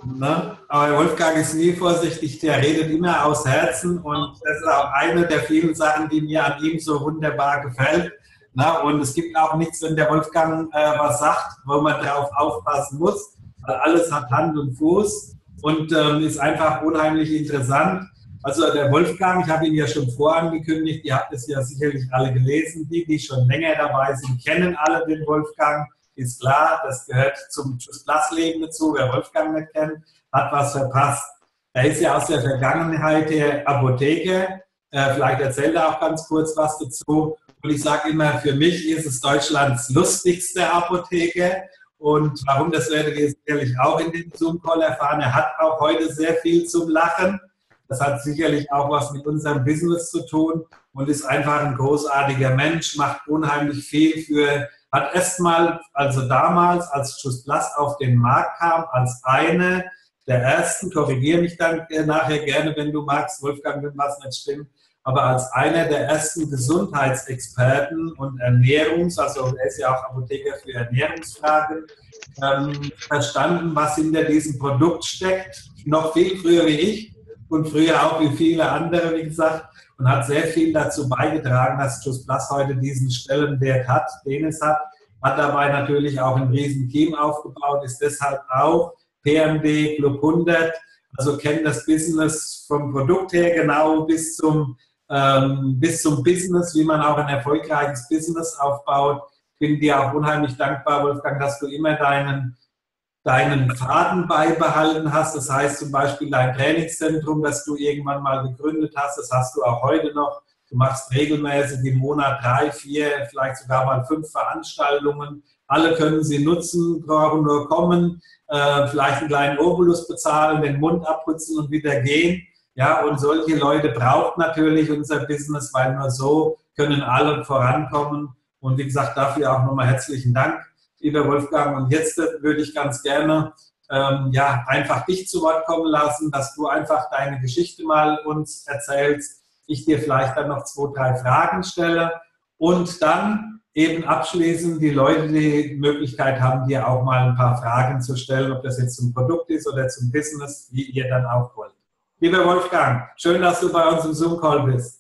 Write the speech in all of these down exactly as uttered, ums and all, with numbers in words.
Ne? Aber Wolfgang ist nie vorsichtig, der redet immer aus Herzen und das ist auch eine der vielen Sachen, die mir an ihm so wunderbar gefällt. Ne? Und es gibt auch nichts, wenn der Wolfgang äh, was sagt, wo man drauf aufpassen muss, weil alles hat Hand und Fuß und ähm, ist einfach unheimlich interessant. Also der Wolfgang, ich habe ihn ja schon vorangekündigt, ihr habt es ja sicherlich alle gelesen, die, die schon länger dabei sind, kennen alle den Wolfgang. Ist klar, das gehört zum Plus-Leben dazu. Wer Wolfgang nicht kennt, hat was verpasst. Er ist ja aus der Vergangenheit der Apotheker. Äh, vielleicht erzählt er auch ganz kurz was dazu. Und ich sage immer, für mich ist es Deutschlands lustigste Apotheker. Und warum, das werdet ihr sicherlich auch in dem Zoom-Call erfahren. Er hat auch heute sehr viel zum Lachen. Das hat sicherlich auch was mit unserem Business zu tun und ist einfach ein großartiger Mensch, macht unheimlich viel für, hat erstmal, also damals, als Just Plus auf den Markt kam, als eine der ersten, korrigiere mich dann nachher gerne, wenn du magst, Wolfgang, wenn was nicht stimmt, aber als einer der ersten Gesundheitsexperten und Ernährungs-, also er ist ja auch Apotheker für Ernährungsfragen, ähm, verstanden, was hinter diesem Produkt steckt, noch viel früher wie ich. Und früher auch wie viele andere, wie gesagt, und hat sehr viel dazu beigetragen, dass Just Plus heute diesen Stellenwert hat, den es hat. Hat dabei natürlich auch ein riesen Team aufgebaut, ist deshalb auch P M D Club hundert, also kennt das Business vom Produkt her genau bis zum, ähm, bis zum Business, wie man auch ein erfolgreiches Business aufbaut. Bin dir auch unheimlich dankbar, Wolfgang, dass du immer deinen deinen Faden beibehalten hast. Das heißt zum Beispiel dein Trainingszentrum, das du irgendwann mal gegründet hast, das hast du auch heute noch. Du machst regelmäßig im Monat drei, vier, vielleicht sogar mal fünf Veranstaltungen. Alle können sie nutzen, brauchen nur kommen, äh, vielleicht einen kleinen Obolus bezahlen, den Mund abputzen und wieder gehen. Ja, und solche Leute braucht natürlich unser Business, weil nur so können alle vorankommen. Und wie gesagt, dafür auch nochmal herzlichen Dank, lieber Wolfgang. Und jetzt würde ich ganz gerne ähm, ja, einfach dich zu Wort kommen lassen, dass du einfach deine Geschichte mal uns erzählst. Ich dir vielleicht dann noch zwei, drei Fragen stelle und dann eben abschließend die Leute die Möglichkeit haben, dir auch mal ein paar Fragen zu stellen, ob das jetzt zum Produkt ist oder zum Business, wie ihr dann auch wollt. Lieber Wolfgang, schön, dass du bei uns im Zoom-Call bist.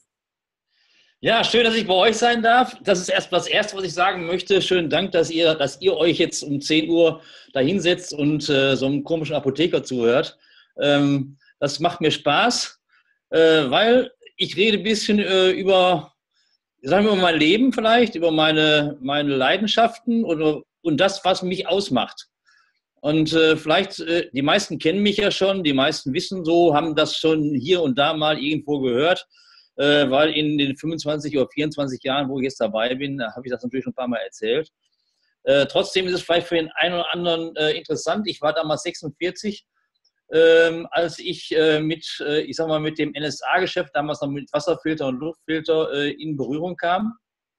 Ja, schön, dass ich bei euch sein darf. Das ist erst das Erste, was ich sagen möchte. Schönen Dank, dass ihr, dass ihr euch jetzt um zehn Uhr da hinsetzt und äh, so einem komischen Apotheker zuhört. Ähm, das macht mir Spaß, äh, weil ich rede ein bisschen äh, über, sagen wir mal, mein Leben vielleicht, über meine, meine Leidenschaften und, und das, was mich ausmacht. Und äh, vielleicht, äh, die meisten kennen mich ja schon, die meisten wissen so, haben das schon hier und da mal irgendwo gehört. Äh, weil in den fünfundzwanzig oder vierundzwanzig Jahren, wo ich jetzt dabei bin, habe ich das natürlich schon ein paar Mal erzählt. Äh, trotzdem ist es vielleicht für den einen oder anderen äh, interessant. Ich war damals sechsundvierzig, ähm, als ich äh, mit, äh, ich sag mal, mit dem N S A-Geschäft, damals noch mit Wasserfilter und Luftfilter, äh, in Berührung kam.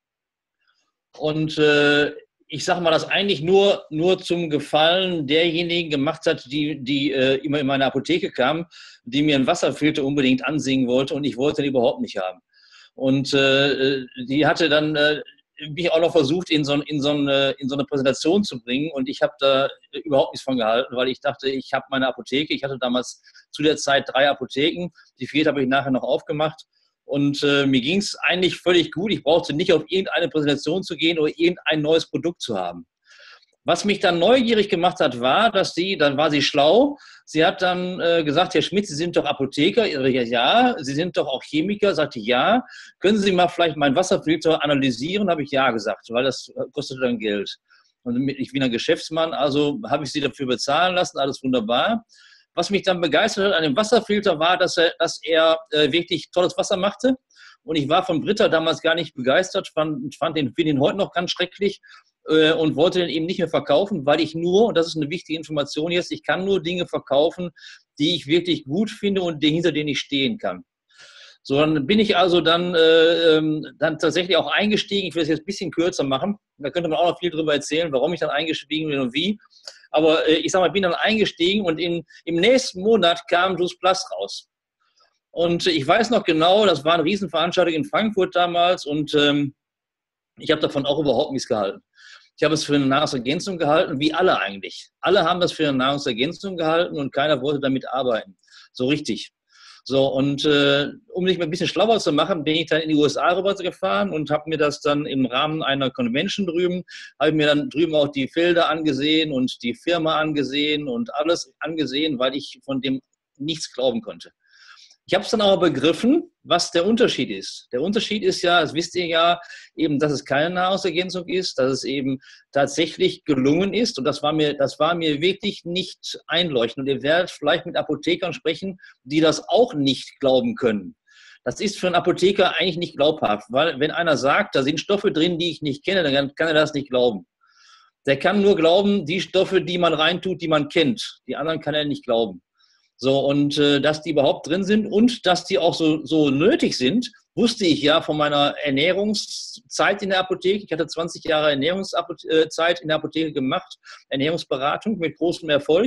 Und äh, ich sage mal, das eigentlich nur, nur zum Gefallen derjenigen gemacht hat, die, die äh, immer in meine Apotheke kamen, die mir einen Wasserfilter unbedingt ansingen wollte und ich wollte den überhaupt nicht haben. Und äh, die hatte dann äh, mich auch noch versucht, in so, in, so eine, in so eine Präsentation zu bringen und ich habe da überhaupt nichts von gehalten, weil ich dachte, ich habe meine Apotheke, ich hatte damals zu der Zeit drei Apotheken, die vierte habe ich nachher noch aufgemacht. Und äh, mir ging es eigentlich völlig gut. Ich brauchte nicht auf irgendeine Präsentation zu gehen oder irgendein neues Produkt zu haben. Was mich dann neugierig gemacht hat, war, dass sie, dann war sie schlau, sie hat dann äh, gesagt, Herr Schmidt, Sie sind doch Apotheker? Ja. Sie sind doch auch Chemiker? Sagte ja. Können Sie mal vielleicht meinen Wasserfilter analysieren? Habe ich ja gesagt, weil das kostet dann Geld. Und ich bin ein Geschäftsmann, also habe ich sie dafür bezahlen lassen, alles wunderbar. Was mich dann begeistert hat an dem Wasserfilter war, dass er, dass er äh, wirklich tolles Wasser machte. Und ich war von Brita damals gar nicht begeistert, fand, fand den, finde ihn heute noch ganz schrecklich äh, und wollte den eben nicht mehr verkaufen, weil ich nur, und das ist eine wichtige Information jetzt, ich kann nur Dinge verkaufen, die ich wirklich gut finde und hinter denen ich stehen kann. So, dann bin ich also dann, äh, dann tatsächlich auch eingestiegen. Ich will es jetzt ein bisschen kürzer machen. Da könnte man auch noch viel drüber erzählen, warum ich dann eingestiegen bin und wie. Aber äh, ich sag mal, ich bin dann eingestiegen und in, im nächsten Monat kam Just Plus raus. Und ich weiß noch genau, das war eine Riesenveranstaltung in Frankfurt damals und ähm, ich habe davon auch überhaupt nichts gehalten. Ich habe es für eine Nahrungsergänzung gehalten, wie alle eigentlich. Alle haben das für eine Nahrungsergänzung gehalten und keiner wollte damit arbeiten. So richtig. So, und äh, um mich ein bisschen schlauer zu machen, bin ich dann in die U S A rüber gefahren und habe mir das dann im Rahmen einer Convention drüben, habe ich mir dann drüben auch die Felder angesehen und die Firma angesehen und alles angesehen, weil ich von dem nichts glauben konnte. Ich habe es dann aber begriffen, was der Unterschied ist. Der Unterschied ist ja, das wisst ihr ja, eben, dass es keine Nahrungsergänzung ist, dass es eben tatsächlich gelungen ist. Und das war mir, das war mir wirklich nicht einleuchtend. Und ihr werdet vielleicht mit Apothekern sprechen, die das auch nicht glauben können. Das ist für einen Apotheker eigentlich nicht glaubhaft, weil wenn einer sagt, da sind Stoffe drin, die ich nicht kenne, dann kann er das nicht glauben. Der kann nur glauben, die Stoffe, die man reintut, die man kennt. Die anderen kann er nicht glauben. So, und äh, dass die überhaupt drin sind und dass die auch so, so nötig sind, wusste ich ja von meiner Ernährungszeit in der Apotheke. Ich hatte zwanzig Jahre Ernährungszeit in der Apotheke gemacht, Ernährungsberatung mit großem Erfolg.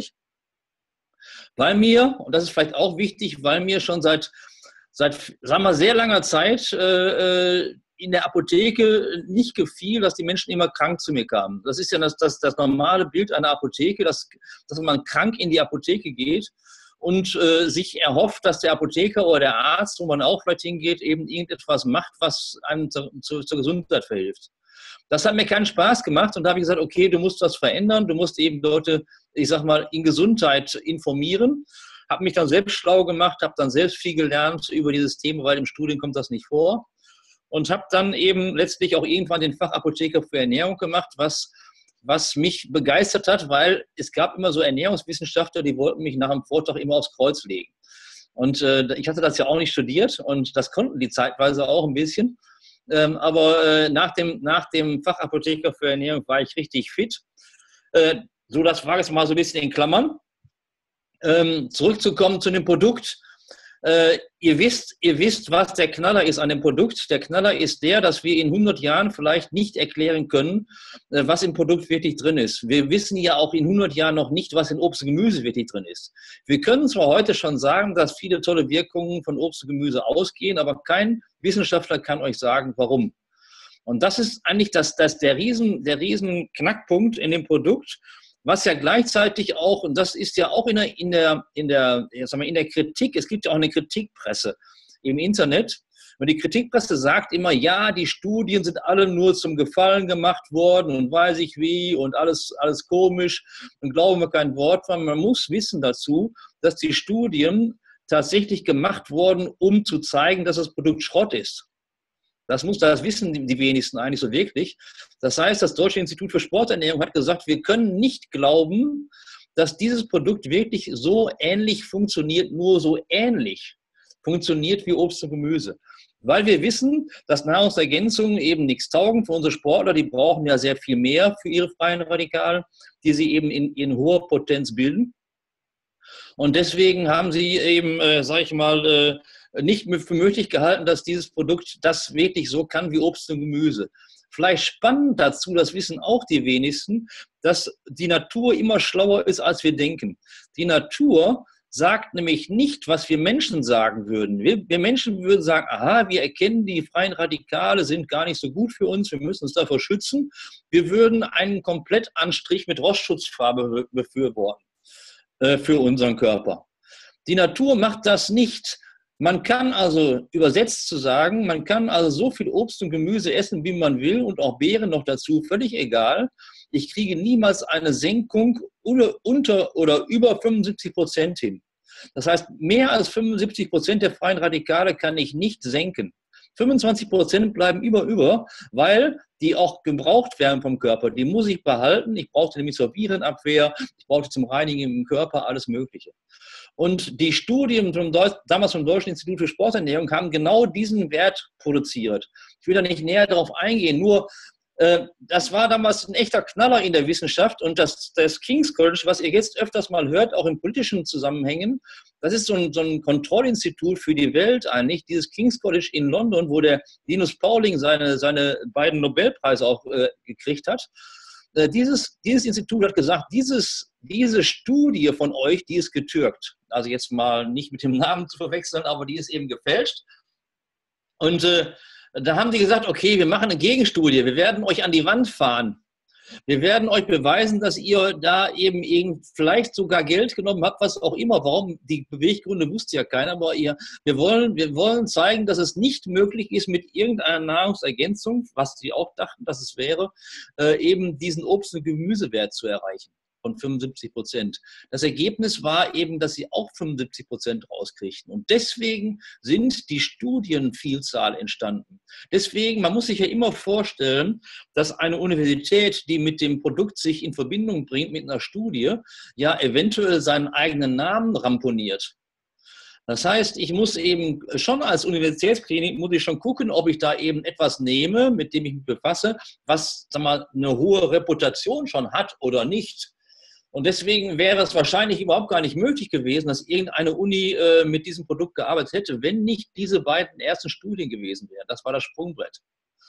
Weil mir, und das ist vielleicht auch wichtig, weil mir schon seit, seit sagen wir, sehr langer Zeit äh, in der Apotheke nicht gefiel, dass die Menschen immer krank zu mir kamen. Das ist ja das, das, das normale Bild einer Apotheke, dass, dass man krank in die Apotheke geht und äh, sich erhofft, dass der Apotheker oder der Arzt, wo man auch vielleicht hingeht, eben irgendetwas macht, was einem zu, zu, zur Gesundheit verhilft. Das hat mir keinen Spaß gemacht und da habe ich gesagt, okay, du musst was verändern, du musst eben Leute, ich sag mal, in Gesundheit informieren. Habe mich dann selbst schlau gemacht, habe dann selbst viel gelernt über dieses Thema, weil im Studium kommt das nicht vor. Und habe dann eben letztlich auch irgendwann den Fachapotheker für Ernährung gemacht, was was mich begeistert hat, weil es gab immer so Ernährungswissenschaftler, die wollten mich nach dem Vortrag immer aufs Kreuz legen. Und äh, ich hatte das ja auch nicht studiert und das konnten die zeitweise auch ein bisschen. Ähm, aber äh, nach, dem, nach dem Fachapotheker für Ernährung war ich richtig fit. Äh, so, das war jetzt mal so ein bisschen in Klammern. Ähm, zurückzukommen zu dem Produkt. Äh, ihr wisst, ihr wisst, was der Knaller ist an dem Produkt. Der Knaller ist der, dass wir in hundert Jahren vielleicht nicht erklären können, äh, was im Produkt wirklich drin ist. Wir wissen ja auch in hundert Jahren noch nicht, was in Obst und Gemüse wirklich drin ist. Wir können zwar heute schon sagen, dass viele tolle Wirkungen von Obst und Gemüse ausgehen, aber kein Wissenschaftler kann euch sagen, warum. Und das ist eigentlich das, das der riesen, der riesen Knackpunkt in dem Produkt, was ja gleichzeitig auch, und das ist ja auch in der, in der, in der, sagen wir, in der Kritik, es gibt ja auch eine Kritikpresse im Internet. Und die Kritikpresse sagt immer, ja, die Studien sind alle nur zum Gefallen gemacht worden und weiß ich wie und alles, alles komisch und glauben wir kein Wort von. Man muss wissen dazu, dass die Studien tatsächlich gemacht wurden, um zu zeigen, dass das Produkt Schrott ist. Das muss, das wissen die wenigsten eigentlich so wirklich. Das heißt, das Deutsche Institut für Sporternährung hat gesagt, wir können nicht glauben, dass dieses Produkt wirklich so ähnlich funktioniert, nur so ähnlich funktioniert wie Obst und Gemüse. Weil wir wissen, dass Nahrungsergänzungen eben nichts taugen für unsere Sportler. Die brauchen ja sehr viel mehr für ihre freien Radikale, die sie eben in, in hoher Potenz bilden. Und deswegen haben sie eben, äh, sage ich mal, äh, nicht für möglich gehalten, dass dieses Produkt das wirklich so kann wie Obst und Gemüse. Vielleicht spannend dazu, das wissen auch die wenigsten, dass die Natur immer schlauer ist, als wir denken. Die Natur sagt nämlich nicht, was wir Menschen sagen würden. Wir, wir Menschen würden sagen, aha, wir erkennen, die freien Radikale sind gar nicht so gut für uns, wir müssen uns davor schützen. Wir würden einen Komplettanstrich mit Rostschutzfarbe befürworten äh, für unseren Körper. Die Natur macht das nicht. Man kann also, übersetzt zu sagen, man kann also so viel Obst und Gemüse essen, wie man will und auch Beeren noch dazu, völlig egal. Ich kriege niemals eine Senkung unter oder über fünfundsiebzig Prozent hin. Das heißt, mehr als fünfundsiebzig Prozent der freien Radikale kann ich nicht senken. fünfundzwanzig Prozent bleiben über, über, weil die auch gebraucht werden vom Körper. Die muss ich behalten. Ich brauche die nämlich zur Virenabwehr, ich brauche die zum Reinigen im Körper, alles Mögliche. Und die Studien vom Deu- damals vom Deutschen Institut für Sporternährung haben genau diesen Wert produziert. Ich will da nicht näher darauf eingehen, nur äh, das war damals ein echter Knaller in der Wissenschaft und das, das King's College, was ihr jetzt öfters mal hört, auch in politischen Zusammenhängen, das ist so ein, so ein Kontrollinstitut für die Welt eigentlich, dieses King's College in London, wo der Linus Pauling seine, seine beiden Nobelpreise auch äh, gekriegt hat. Äh, dieses, dieses Institut hat gesagt, dieses, diese Studie von euch, die ist getürkt. Also jetzt mal nicht mit dem Namen zu verwechseln, aber die ist eben gefälscht. Und äh, da haben die gesagt, okay, wir machen eine Gegenstudie, wir werden euch an die Wand fahren. Wir werden euch beweisen, dass ihr da eben, eben vielleicht sogar Geld genommen habt, was auch immer. Warum? Die Beweggründe wusste ja keiner, aber ihr, wir wollen, wir wollen zeigen, dass es nicht möglich ist, mit irgendeiner Nahrungsergänzung, was sie auch dachten, dass es wäre, äh, eben diesen Obst- und Gemüsewert zu erreichen von fünfundsiebzig Prozent. Das Ergebnis war eben, dass sie auch fünfundsiebzig Prozent rauskriegten. Und deswegen sind die Studienvielzahl entstanden. Deswegen, man muss sich ja immer vorstellen, dass eine Universität, die mit dem Produkt sich in Verbindung bringt, mit einer Studie, ja eventuell seinen eigenen Namen ramponiert. Das heißt, ich muss eben schon als Universitätsklinik, muss ich schon gucken, ob ich da eben etwas nehme, mit dem ich mich befasse, was, sag mal, eine hohe Reputation schon hat oder nicht. Und deswegen wäre es wahrscheinlich überhaupt gar nicht möglich gewesen, dass irgendeine Uni äh, mit diesem Produkt gearbeitet hätte, wenn nicht diese beiden ersten Studien gewesen wären. Das war das Sprungbrett.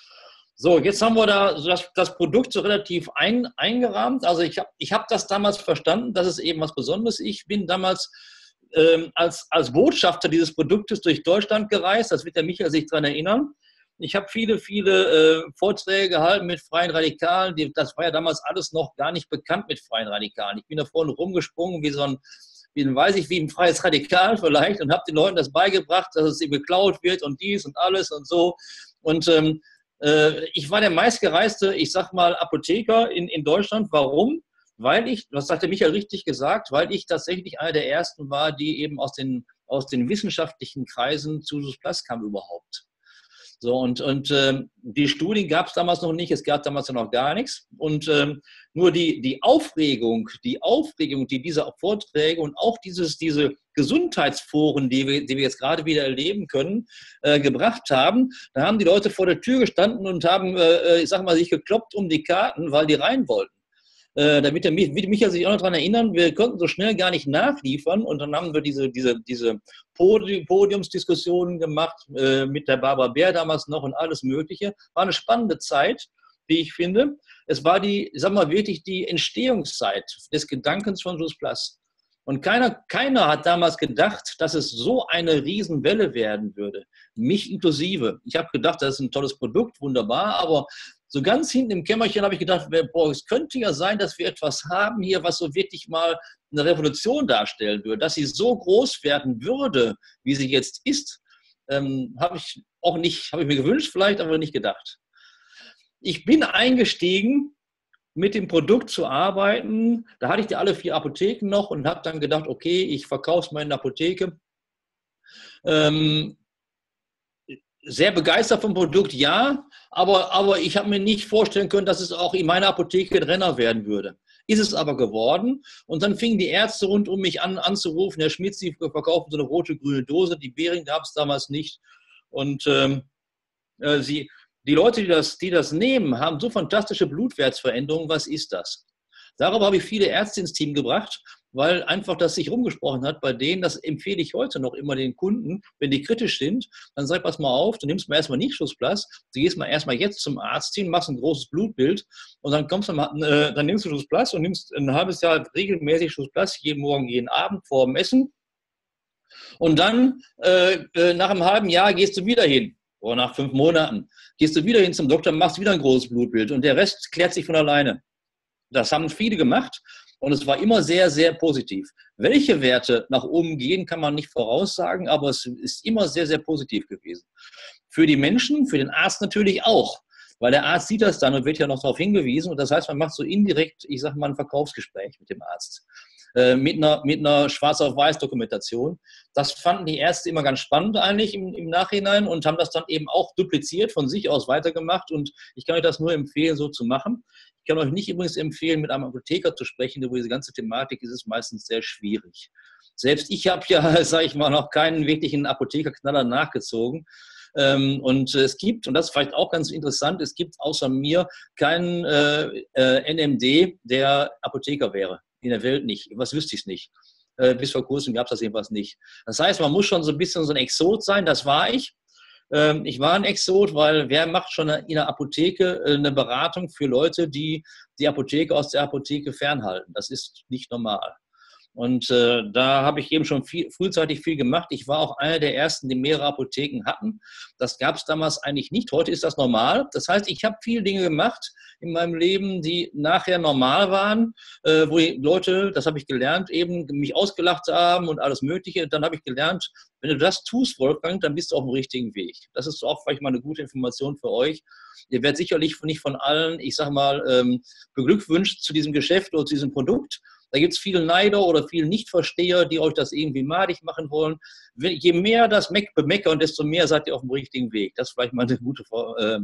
So, jetzt haben wir da das, das Produkt so relativ ein, eingerahmt. Also ich habe ich hab das damals verstanden, das ist eben was Besonderes. Ich bin damals ähm, als, als Botschafter dieses Produktes durch Deutschland gereist. Das wird der Michael sich daran erinnern. Ich habe viele, viele äh, Vorträge gehalten mit Freien Radikalen. Die, das war ja damals alles noch gar nicht bekannt mit Freien Radikalen. Ich bin da vorne rumgesprungen wie so ein, wie, weiß ich, wie ein freies Radikal vielleicht und habe den Leuten das beigebracht, dass es eben geklaut wird und dies und alles und so. Und ähm, äh, ich war der meistgereiste, ich sag mal, Apotheker in, in Deutschland. Warum? Weil ich, das hat der Michael richtig gesagt, weil ich tatsächlich einer der Ersten war, die eben aus den, aus den wissenschaftlichen Kreisen zu Sosplas kam überhaupt. So, und, und ähm, die Studien gab es damals noch nicht, es gab damals noch gar nichts. Und ähm, nur die, die Aufregung, die Aufregung, die diese Vorträge und auch dieses, diese Gesundheitsforen, die wir, die wir jetzt gerade wieder erleben können, äh, gebracht haben, da haben die Leute vor der Tür gestanden und haben, äh, ich sag mal, sich gekloppt um die Karten, weil die rein wollten. Äh, damit der Michael sich auch noch daran erinnern, wir konnten so schnell gar nicht nachliefern und dann haben wir diese, diese, diese Podiumsdiskussionen gemacht äh, mit der Barbara Bär damals noch und alles Mögliche. War eine spannende Zeit, wie ich finde. Es war die, ich sag mal, wirklich die Entstehungszeit des Gedankens von Sosplas. Und keiner, keiner hat damals gedacht, dass es so eine Riesenwelle werden würde. Mich inklusive. Ich habe gedacht, das ist ein tolles Produkt, wunderbar, aber so ganz hinten im Kämmerchen habe ich gedacht, boah, es könnte ja sein, dass wir etwas haben hier, was so wirklich mal eine Revolution darstellen würde. Dass sie so groß werden würde, wie sie jetzt ist, ähm, habe ich auch nicht, habe ich mir gewünscht vielleicht, aber nicht gedacht. Ich bin eingestiegen, mit dem Produkt zu arbeiten. Da hatte ich die alle vier Apotheken noch und habe dann gedacht, okay, ich verkaufe es mal in der Apotheke. Ähm, sehr begeistert vom Produkt, ja, aber, aber ich habe mir nicht vorstellen können, dass es auch in meiner Apotheke ein Renner werden würde. Ist es aber geworden. Und dann fingen die Ärzte rund um mich an anzurufen, Herr Schmidt, Sie verkaufen so eine rote, grüne Dose, die Behring gab es damals nicht. Und ähm, äh, sie, die Leute, die das, die das nehmen, haben so fantastische Blutwertsveränderungen. Was ist das? Darüber habe ich viele Ärzte ins Team gebracht, weil einfach das sich rumgesprochen hat bei denen. Das empfehle ich heute noch immer den Kunden, wenn die kritisch sind, dann sag, pass mal auf, du nimmst mal erstmal nicht Sosplas, du gehst mal erstmal jetzt zum Arzt hin, machst ein großes Blutbild und dann kommst du mal, äh, dann nimmst du Sosplas und nimmst ein halbes Jahr regelmäßig Sosplas, jeden Morgen, jeden Abend vor dem Essen und dann äh, äh, nach einem halben Jahr gehst du wieder hin. Oder nach fünf Monaten gehst du wieder hin zum Doktor, machst wieder ein großes Blutbild und der Rest klärt sich von alleine. Das haben viele gemacht und es war immer sehr, sehr positiv. Welche Werte nach oben gehen, kann man nicht voraussagen, aber es ist immer sehr, sehr positiv gewesen. Für die Menschen, für den Arzt natürlich auch, weil der Arzt sieht das dann und wird ja noch darauf hingewiesen und das heißt, man macht so indirekt, ich sage mal, ein Verkaufsgespräch mit dem Arzt. Mit einer, mit einer Schwarz-auf-Weiß-Dokumentation. Das fanden die Ärzte immer ganz spannend eigentlich im, im Nachhinein und haben das dann eben auch dupliziert, von sich aus weitergemacht und ich kann euch das nur empfehlen, so zu machen. Ich kann euch nicht übrigens empfehlen, mit einem Apotheker zu sprechen, über diese ganze Thematik ist es meistens sehr schwierig. Selbst ich habe ja, sage ich mal, noch keinen wirklichen Apothekerknaller nachgezogen. Und es gibt, und das ist vielleicht auch ganz interessant, es gibt außer mir keinen äh, äh, N M D, der Apotheker wäre. In der Welt nicht. Was wüsste ich es nicht. Äh, bis vor kurzem gab es das jedenfalls nicht. Das heißt, man muss schon so ein bisschen so ein Exot sein. Das war ich. Ähm, ich war ein Exot, weil wer macht schon in der Apotheke äh, eine Beratung für Leute, die die Apotheke aus der Apotheke fernhalten? Das ist nicht normal. Und äh, da habe ich eben schon viel, frühzeitig viel gemacht. Ich war auch einer der Ersten, die mehrere Apotheken hatten. Das gab es damals eigentlich nicht. Heute ist das normal. Das heißt, ich habe viele Dinge gemacht in meinem Leben, die nachher normal waren, äh, wo die Leute, das habe ich gelernt, eben mich ausgelacht haben und alles Mögliche. Dann habe ich gelernt, wenn du das tust, Wolfgang, dann bist du auf dem richtigen Weg. Das ist auch vielleicht mal eine gute Information für euch. Ihr werdet sicherlich nicht von allen, ich sage mal, ähm, beglückwünscht zu diesem Geschäft oder zu diesem Produkt. Da gibt es viele Neider oder viele Nichtversteher, die euch das irgendwie madig machen wollen. Je mehr das bemeckern, desto mehr seid ihr auf dem richtigen Weg. Das ist vielleicht mal eine gute äh,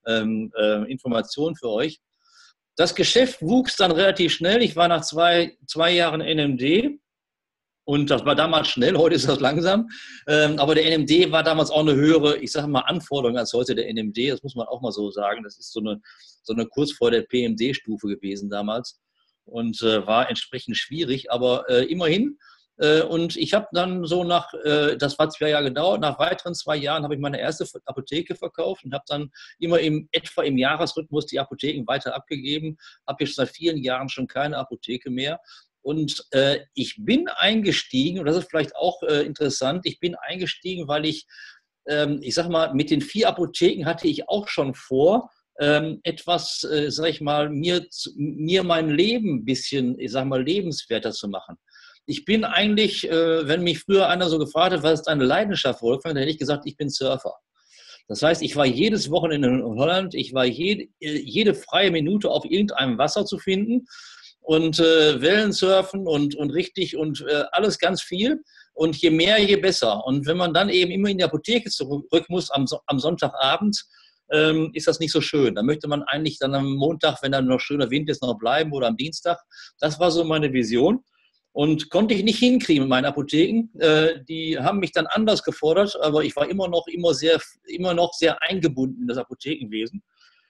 äh, Information für euch. Das Geschäft wuchs dann relativ schnell. Ich war nach zwei, zwei Jahren N M D und das war damals schnell, heute ist das langsam. Ähm, aber der N M D war damals auch eine höhere, ich sage mal, Anforderung als heute der N M D. Das muss man auch mal so sagen. Das ist so eine, so eine kurz vor der P M D-Stufe gewesen damals. Und äh, war entsprechend schwierig, aber äh, immerhin. Äh, und ich habe dann so nach, äh, das war zwei Jahre gedauert, nach weiteren zwei Jahren habe ich meine erste Apotheke verkauft und habe dann immer im, etwa im Jahresrhythmus die Apotheken weiter abgegeben. Habe jetzt seit vielen Jahren schon keine Apotheke mehr. Und äh, ich bin eingestiegen, und das ist vielleicht auch äh, interessant, ich bin eingestiegen, weil ich, ähm, ich sag mal, mit den vier Apotheken hatte ich auch schon vor, Ähm, etwas, äh, sag ich mal, mir, mir mein Leben ein bisschen, ich sag mal, lebenswerter zu machen. Ich bin eigentlich, äh, wenn mich früher einer so gefragt hat, was ist deine Leidenschaft, Wolfgang, dann hätte ich gesagt, ich bin Surfer. Das heißt, ich war jedes Wochenende in Holland, ich war jede, jede freie Minute auf irgendeinem Wasser zu finden und äh, Wellen surfen und, und richtig und äh, alles ganz viel. Und je mehr, je besser. Und wenn man dann eben immer in die Apotheke zurück muss am, am Sonntagabend, ist das nicht so schön. Da möchte man eigentlich dann am Montag, wenn dann noch schöner Wind ist, noch bleiben oder am Dienstag. Das war so meine Vision und konnte ich nicht hinkriegen mit meinen Apotheken. Die haben mich dann anders gefordert, aber ich war immer noch, immer sehr, immer noch sehr eingebunden in das Apothekenwesen.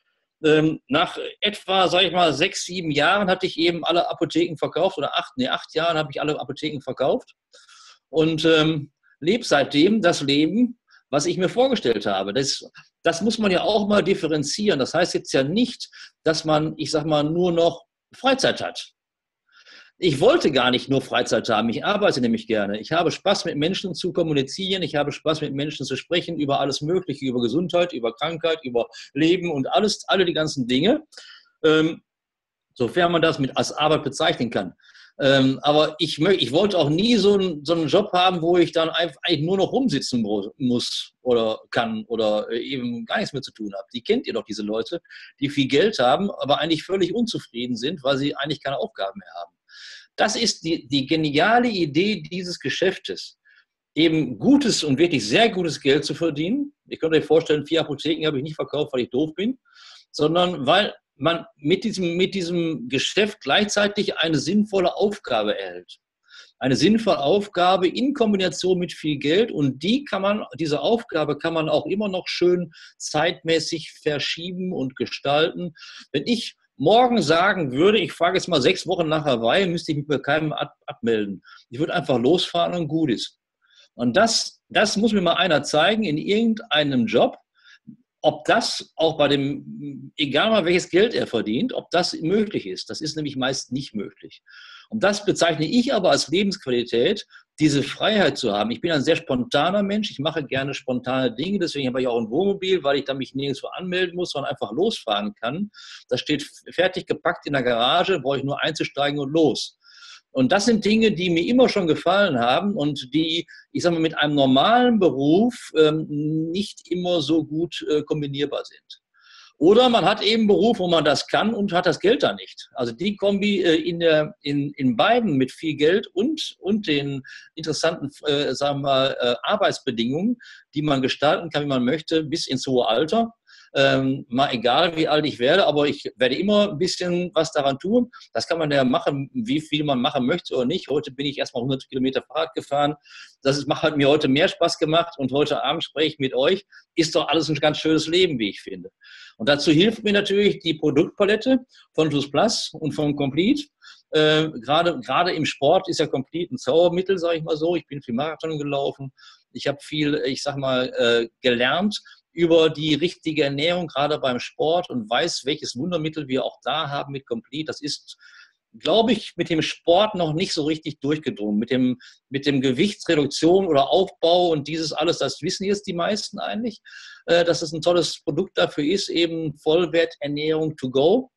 Nach etwa, sage ich mal, sechs, sieben Jahren hatte ich eben alle Apotheken verkauft oder acht, nee, acht Jahren habe ich alle Apotheken verkauft und ähm, lebe seitdem das Leben, was ich mir vorgestellt habe. Das, das muss man ja auch mal differenzieren. Das heißt jetzt ja nicht, dass man, ich sag mal, nur noch Freizeit hat. Ich wollte gar nicht nur Freizeit haben. Ich arbeite nämlich gerne. Ich habe Spaß, mit Menschen zu kommunizieren. Ich habe Spaß, mit Menschen zu sprechen über alles Mögliche, über Gesundheit, über Krankheit, über Leben und alles, alle die ganzen Dinge, ähm, sofern man das mit als Arbeit bezeichnen kann. Ähm, aber ich, ich wollte auch nie so einen, so einen Job haben, wo ich dann einfach eigentlich nur noch rumsitzen muss oder kann oder eben gar nichts mehr zu tun habe. Die kennt ihr doch, diese Leute, die viel Geld haben, aber eigentlich völlig unzufrieden sind, weil sie eigentlich keine Aufgaben mehr haben. Das ist die, die geniale Idee dieses Geschäftes, eben gutes und wirklich sehr gutes Geld zu verdienen. Ich könnte euch vorstellen, vier Apotheken habe ich nicht verkauft, weil ich doof bin, sondern weil man mit diesem, mit diesem Geschäft gleichzeitig eine sinnvolle Aufgabe erhält. Eine sinnvolle Aufgabe in Kombination mit viel Geld und die kann man, diese Aufgabe kann man auch immer noch schön zeitmäßig verschieben und gestalten. Wenn ich morgen sagen würde, ich fahre jetzt mal sechs Wochen nach Hawaii, müsste ich mich bei keinem ab, abmelden. Ich würde einfach losfahren und gut ist. Und das, das muss mir mal einer zeigen in irgendeinem Job, ob das auch bei dem, egal mal welches Geld er verdient, ob das möglich ist. Das ist nämlich meist nicht möglich. Und das bezeichne ich aber als Lebensqualität, diese Freiheit zu haben. Ich bin ein sehr spontaner Mensch, ich mache gerne spontane Dinge, deswegen habe ich auch ein Wohnmobil, weil ich dann mich nirgendwo anmelden muss, sondern einfach losfahren kann. Das steht fertig gepackt in der Garage, brauche ich nur einzusteigen und los. Und das sind Dinge, die mir immer schon gefallen haben und die, ich sage mal, mit einem normalen Beruf ähm, nicht immer so gut äh, kombinierbar sind. Oder man hat eben einen Beruf, wo man das kann und hat das Geld da nicht. Also die Kombi äh, in, der, in, in beiden mit viel Geld und, und den interessanten äh, sagen wir mal, äh, Arbeitsbedingungen, die man gestalten kann, wie man möchte, bis ins hohe Alter. Ähm, mal egal, wie alt ich werde, aber ich werde immer ein bisschen was daran tun. Das kann man ja machen, wie viel man machen möchte oder nicht. Heute bin ich erstmal hundert Kilometer Fahrrad gefahren. Das ist, macht, hat mir heute mehr Spaß gemacht und heute Abend spreche ich mit euch. Ist doch alles ein ganz schönes Leben, wie ich finde. Und dazu hilft mir natürlich die Produktpalette von Just Plus und von Complete. Äh, gerade, gerade im Sport ist ja Complete ein Zaubermittel, sage ich mal so. Ich bin viel Marathon gelaufen. Ich habe viel, ich sag mal, äh, gelernt über die richtige Ernährung, gerade beim Sport und weiß, welches Wundermittel wir auch da haben mit Complete. Das ist glaube ich, mit dem Sport noch nicht so richtig durchgedrungen. Mit dem, mit dem Gewichtsreduktion oder Aufbau und dieses alles, das wissen jetzt die meisten eigentlich, äh, dass es ein tolles Produkt dafür ist, eben Vollwerternährung to go.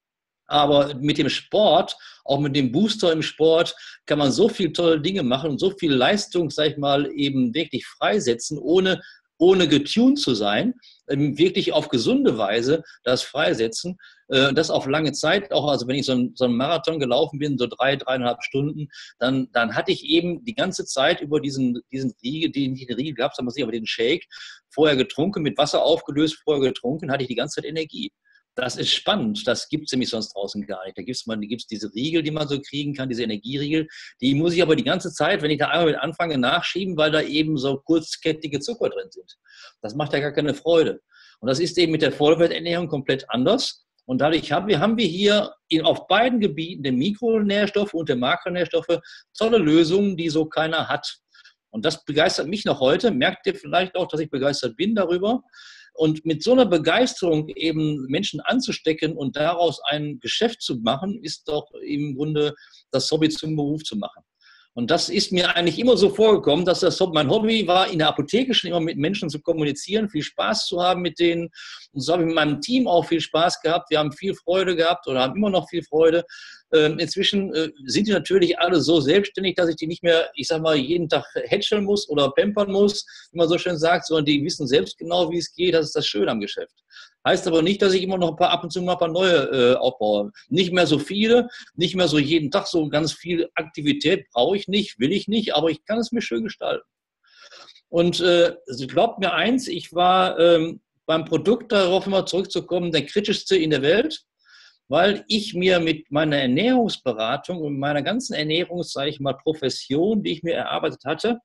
Aber mit dem Sport, auch mit dem Booster im Sport, kann man so viele tolle Dinge machen und so viel Leistung, sag ich mal, eben wirklich freisetzen, ohne, ohne getuned zu sein, wirklich auf gesunde Weise das freisetzen. Das auf lange Zeit auch, also wenn ich so einen, so einen Marathon gelaufen bin, so drei, dreieinhalb Stunden, dann, dann hatte ich eben die ganze Zeit über diesen, diesen Riegel, den, nicht den Riegel gab es, aber den Shake, vorher getrunken, mit Wasser aufgelöst, vorher getrunken, hatte ich die ganze Zeit Energie. Das ist spannend, das gibt es nämlich sonst draußen gar nicht. Da gibt es diese Riegel, die man so kriegen kann, diese Energieriegel. Die muss ich aber die ganze Zeit, wenn ich da einmal mit anfange, nachschieben, weil da eben so kurzkettige Zucker drin sind. Das macht ja gar keine Freude. Und das ist eben mit der Vollwerternährung komplett anders. Und dadurch haben wir, haben wir hier in, auf beiden Gebieten, der Mikronährstoffe und der Makronährstoffe, tolle Lösungen, die so keiner hat. Und das begeistert mich noch heute. Merkt ihr vielleicht auch, dass ich begeistert bin darüber. Und mit so einer Begeisterung eben Menschen anzustecken und daraus ein Geschäft zu machen, ist doch im Grunde das Hobby zum Beruf zu machen. Und das ist mir eigentlich immer so vorgekommen, dass das mein Hobby war, in der Apotheke schon immer mit Menschen zu kommunizieren, viel Spaß zu haben mit denen. Und so habe ich mit meinem Team auch viel Spaß gehabt. Wir haben viel Freude gehabt oder haben immer noch viel Freude. Ähm, inzwischen äh, sind die natürlich alle so selbstständig, dass ich die nicht mehr, ich sag mal, jeden Tag hätscheln muss oder pampern muss, wie man so schön sagt, sondern die wissen selbst genau, wie es geht. Das ist das Schöne am Geschäft. Heißt aber nicht, dass ich immer noch ein paar, ab und zu mal ein paar neue äh, aufbaue. Nicht mehr so viele, nicht mehr so jeden Tag so ganz viel Aktivität brauche ich nicht, will ich nicht, aber ich kann es mir schön gestalten. Und äh, glaubt mir eins, ich war ähm, beim Produkt, darauf immer zurückzukommen, der kritischste in der Welt, weil ich mir mit meiner Ernährungsberatung und meiner ganzen Ernährungs, sage ich mal, Profession, die ich mir erarbeitet hatte,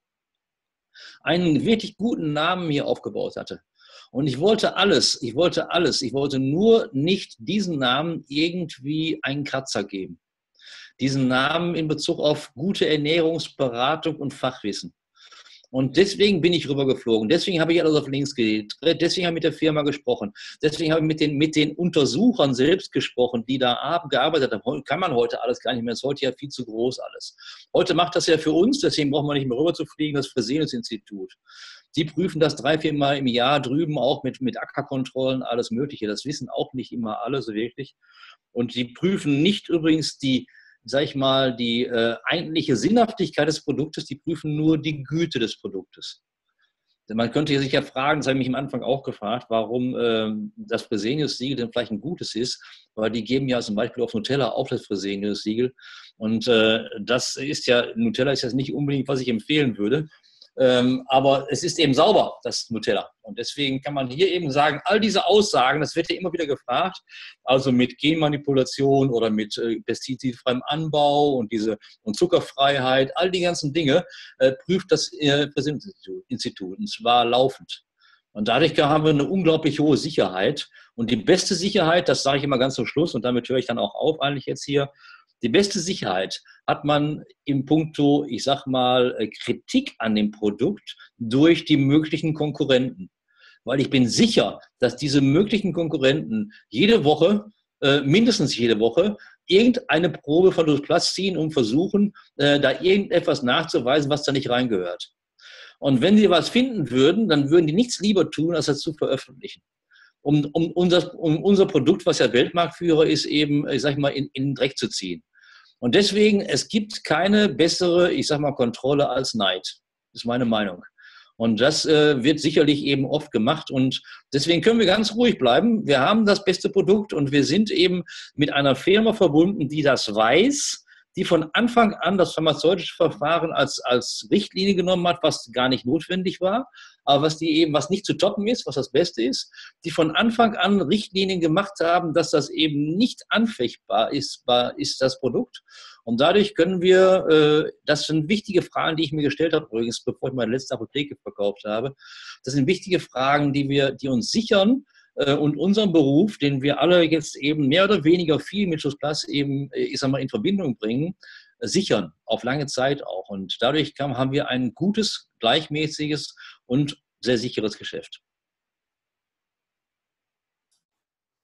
einen wirklich guten Namen hier aufgebaut hatte. Und ich wollte alles, ich wollte alles, ich wollte nur nicht diesen Namen irgendwie einen Kratzer geben. Diesen Namen in Bezug auf gute Ernährungsberatung und Fachwissen. Und deswegen bin ich rübergeflogen. Deswegen habe ich alles auf links gedreht. Deswegen habe ich mit der Firma gesprochen. Deswegen habe ich mit den, mit den Untersuchern selbst gesprochen, die da gearbeitet haben. Kann man heute alles gar nicht mehr. Das ist heute ja viel zu groß alles. Heute macht das ja für uns, deswegen braucht man nicht mehr rüber zu fliegen, das Fresenius-Institut. Die prüfen das drei, vier Mal im Jahr drüben auch mit, mit Ackerkontrollen, alles Mögliche. Das wissen auch nicht immer alle so wirklich. Und die prüfen nicht übrigens die, sag ich mal, die äh, eigentliche Sinnhaftigkeit des Produktes, die prüfen nur die Güte des Produktes. Denn man könnte sich ja fragen, das habe ich mich am Anfang auch gefragt, warum äh, das Fresenius-Siegel denn vielleicht ein gutes ist, weil die geben ja zum Beispiel auf Nutella auch das Fresenius-Siegel. Und äh, das ist ja, Nutella ist jetzt nicht unbedingt, was ich empfehlen würde. Ähm, aber es ist eben sauber, das Nutella. Und deswegen kann man hier eben sagen, all diese Aussagen, das wird ja immer wieder gefragt, also mit Genmanipulation oder mit äh, pestizidfreiem Anbau und diese und Zuckerfreiheit, all die ganzen Dinge äh, prüft das äh, Institut, und zwar laufend. Und dadurch haben wir eine unglaublich hohe Sicherheit. Und die beste Sicherheit, das sage ich immer ganz zum Schluss, und damit höre ich dann auch auf eigentlich jetzt hier, die beste Sicherheit hat man im Punkto, ich sag mal, Kritik an dem Produkt durch die möglichen Konkurrenten. Weil ich bin sicher, dass diese möglichen Konkurrenten jede Woche, äh, mindestens jede Woche, irgendeine Probe von Dosplatz ziehen und versuchen, äh, da irgendetwas nachzuweisen, was da nicht reingehört. Und wenn sie was finden würden, dann würden die nichts lieber tun, als das zu veröffentlichen. Um, um, unser, um unser Produkt, was ja Weltmarktführer ist, eben, ich sag mal, in, in den Dreck zu ziehen. Und deswegen, es gibt keine bessere, ich sag mal, Kontrolle als Neid. Das ist meine Meinung. Und das äh, wird sicherlich eben oft gemacht. Und deswegen können wir ganz ruhig bleiben. Wir haben das beste Produkt und wir sind eben mit einer Firma verbunden, die das weiß, die von Anfang an das pharmazeutische Verfahren als, als Richtlinie genommen hat, was gar nicht notwendig war, aber was die eben, was nicht zu toppen ist, was das Beste ist, die von Anfang an Richtlinien gemacht haben, dass das eben nicht anfechtbar ist, ist das Produkt. Und dadurch können wir, äh, das sind wichtige Fragen, die ich mir gestellt habe, übrigens, bevor ich meine letzte Apotheke verkauft habe. Das sind wichtige Fragen, die wir, die uns sichern, und unseren Beruf, den wir alle jetzt eben mehr oder weniger viel mit Dosplatz eben, ich sag mal, in Verbindung bringen, sichern, auf lange Zeit auch. Und dadurch kann, haben wir ein gutes, gleichmäßiges und sehr sicheres Geschäft.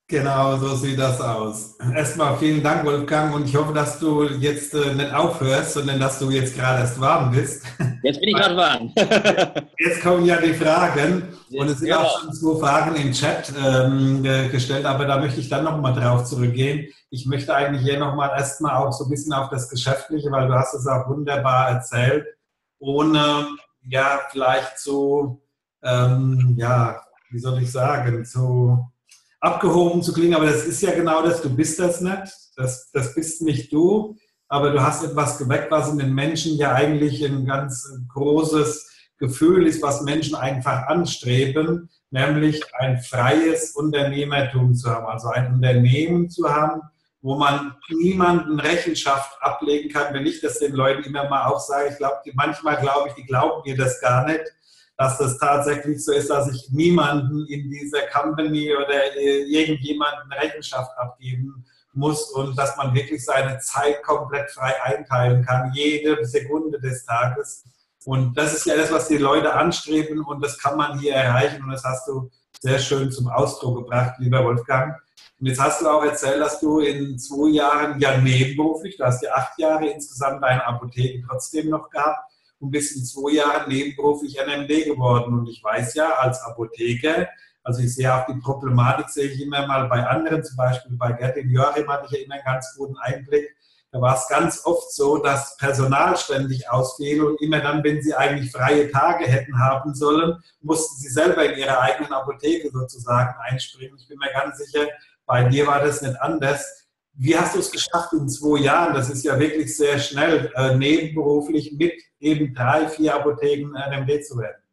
Genau, so sieht das aus. Erstmal vielen Dank, Wolfgang, und ich hoffe, dass du jetzt äh, nicht aufhörst, sondern dass du jetzt gerade erst warm bist. Jetzt bin ich gerade warm. Jetzt kommen ja die Fragen und es sind Genau. auch schon zwei Fragen im Chat ähm, gestellt, aber da möchte ich dann nochmal drauf zurückgehen. Ich möchte eigentlich hier nochmal erstmal auch so ein bisschen auf das Geschäftliche, weil du hast es auch wunderbar erzählt, ohne ja vielleicht so, ähm, ja, wie soll ich sagen, so abgehoben zu klingen, aber das ist ja genau das, du bist das nicht, das, das bist nicht du, aber du hast etwas geweckt, was in den Menschen ja eigentlich ein ganz großes Gefühl ist, was Menschen einfach anstreben, nämlich ein freies Unternehmertum zu haben, also ein Unternehmen zu haben, wo man niemanden Rechenschaft ablegen kann, wenn ich das den Leuten immer mal auch sage. Ich glaube, manchmal glaube ich, die glauben mir das gar nicht, dass das tatsächlich so ist, dass ich niemanden in dieser Company oder irgendjemanden Rechenschaft abgeben muss und dass man wirklich seine Zeit komplett frei einteilen kann, jede Sekunde des Tages. Und das ist ja das, was die Leute anstreben und das kann man hier erreichen und das hast du sehr schön zum Ausdruck gebracht, lieber Wolfgang. Und jetzt hast du auch erzählt, dass du in zwei Jahren ja nebenberuflich, du hast ja acht Jahre insgesamt deine Apotheke trotzdem noch gehabt, und bis in zwei Jahren nebenberuflich N M D geworden. Und ich weiß ja, als Apotheker, also ich sehe auch die Problematik, sehe ich immer mal bei anderen, zum Beispiel bei Gertin Joachim hatte ich ja immer einen ganz guten Einblick. Da war es ganz oft so, dass Personal ständig ausfiel und immer dann, wenn sie eigentlich freie Tage hätten haben sollen, mussten sie selber in ihrer eigenen Apotheke sozusagen einspringen. Ich bin mir ganz sicher, bei dir war das nicht anders. Wie hast du es geschafft in zwei Jahren? Das ist ja wirklich sehr schnell, äh, nebenberuflich mit eben drei, vier Apotheken N M D zu werden.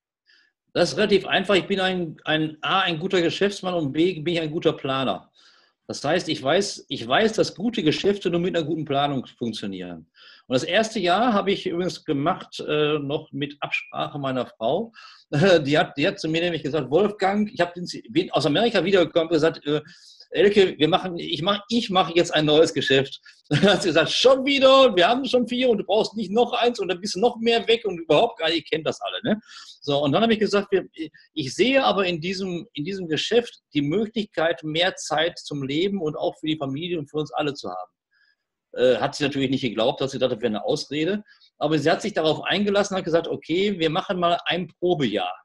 Das ist relativ einfach. Ich bin ein, ein A, ein guter Geschäftsmann und B, bin ich ein guter Planer. Das heißt, ich weiß, ich weiß, dass gute Geschäfte nur mit einer guten Planung funktionieren. Und das erste Jahr habe ich übrigens gemacht, äh, noch mit Absprache meiner Frau. Die hat, die hat zu mir nämlich gesagt, Wolfgang, ich hab den, bin aus Amerika wiedergekommen und gesagt, äh, Elke, wir machen, ich mache ich mach jetzt ein neues Geschäft. Dann hat sie gesagt, schon wieder, wir haben schon vier und du brauchst nicht noch eins und dann bist du noch mehr weg und überhaupt gar nicht, ihr kennt das alle. Ne? So, und dann habe ich gesagt, wir, ich sehe aber in diesem, in diesem Geschäft die Möglichkeit, mehr Zeit zum Leben und auch für die Familie und für uns alle zu haben. Äh, hat sie natürlich nicht geglaubt, dass sie dachte, das wäre eine Ausrede. Aber sie hat sich darauf eingelassen und hat gesagt, okay, wir machen mal ein Probejahr.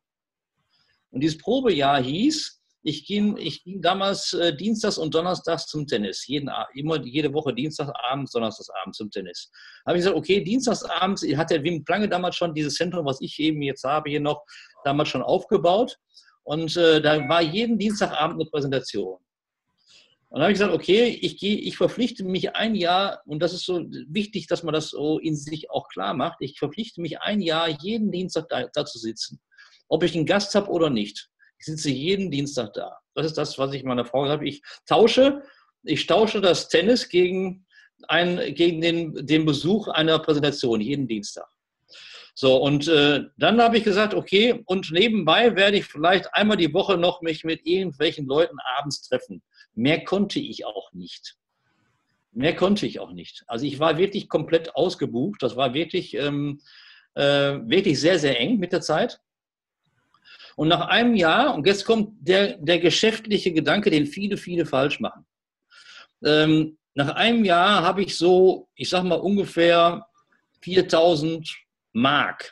Und dieses Probejahr hieß, Ich ging, ich ging damals äh, dienstags und donnerstags zum Tennis. Jeden, immer, jede Woche dienstagsabends, donnerstagsabends zum Tennis. Da habe ich gesagt, okay, dienstagsabends hat der Wim Plange damals schon dieses Zentrum, was ich eben jetzt habe, hier noch damals schon aufgebaut. Und äh, da war jeden Dienstagabend eine Präsentation. Und dann habe ich gesagt, okay, ich, gehe, ich verpflichte mich ein Jahr, und das ist so wichtig, dass man das so in sich auch klar macht, ich verpflichte mich ein Jahr, jeden Dienstag da, da zu sitzen. Ob ich einen Gast habe oder nicht. Ich sitze jeden Dienstag da. Das ist das, was ich meiner Frau gesagt habe. Ich tausche, ich tausche das Tennis gegen, ein, gegen den, den Besuch einer Präsentation, jeden Dienstag. So, und äh, dann habe ich gesagt, okay, und nebenbei werde ich vielleicht einmal die Woche noch mich mit irgendwelchen Leuten abends treffen. Mehr konnte ich auch nicht. Mehr konnte ich auch nicht. Also ich war wirklich komplett ausgebucht. Das war wirklich, ähm, äh, wirklich sehr, sehr eng mit der Zeit. Und nach einem Jahr, und jetzt kommt der, der geschäftliche Gedanke, den viele, viele falsch machen. Ähm, nach einem Jahr habe ich so, ich sag mal ungefähr viertausend Mark,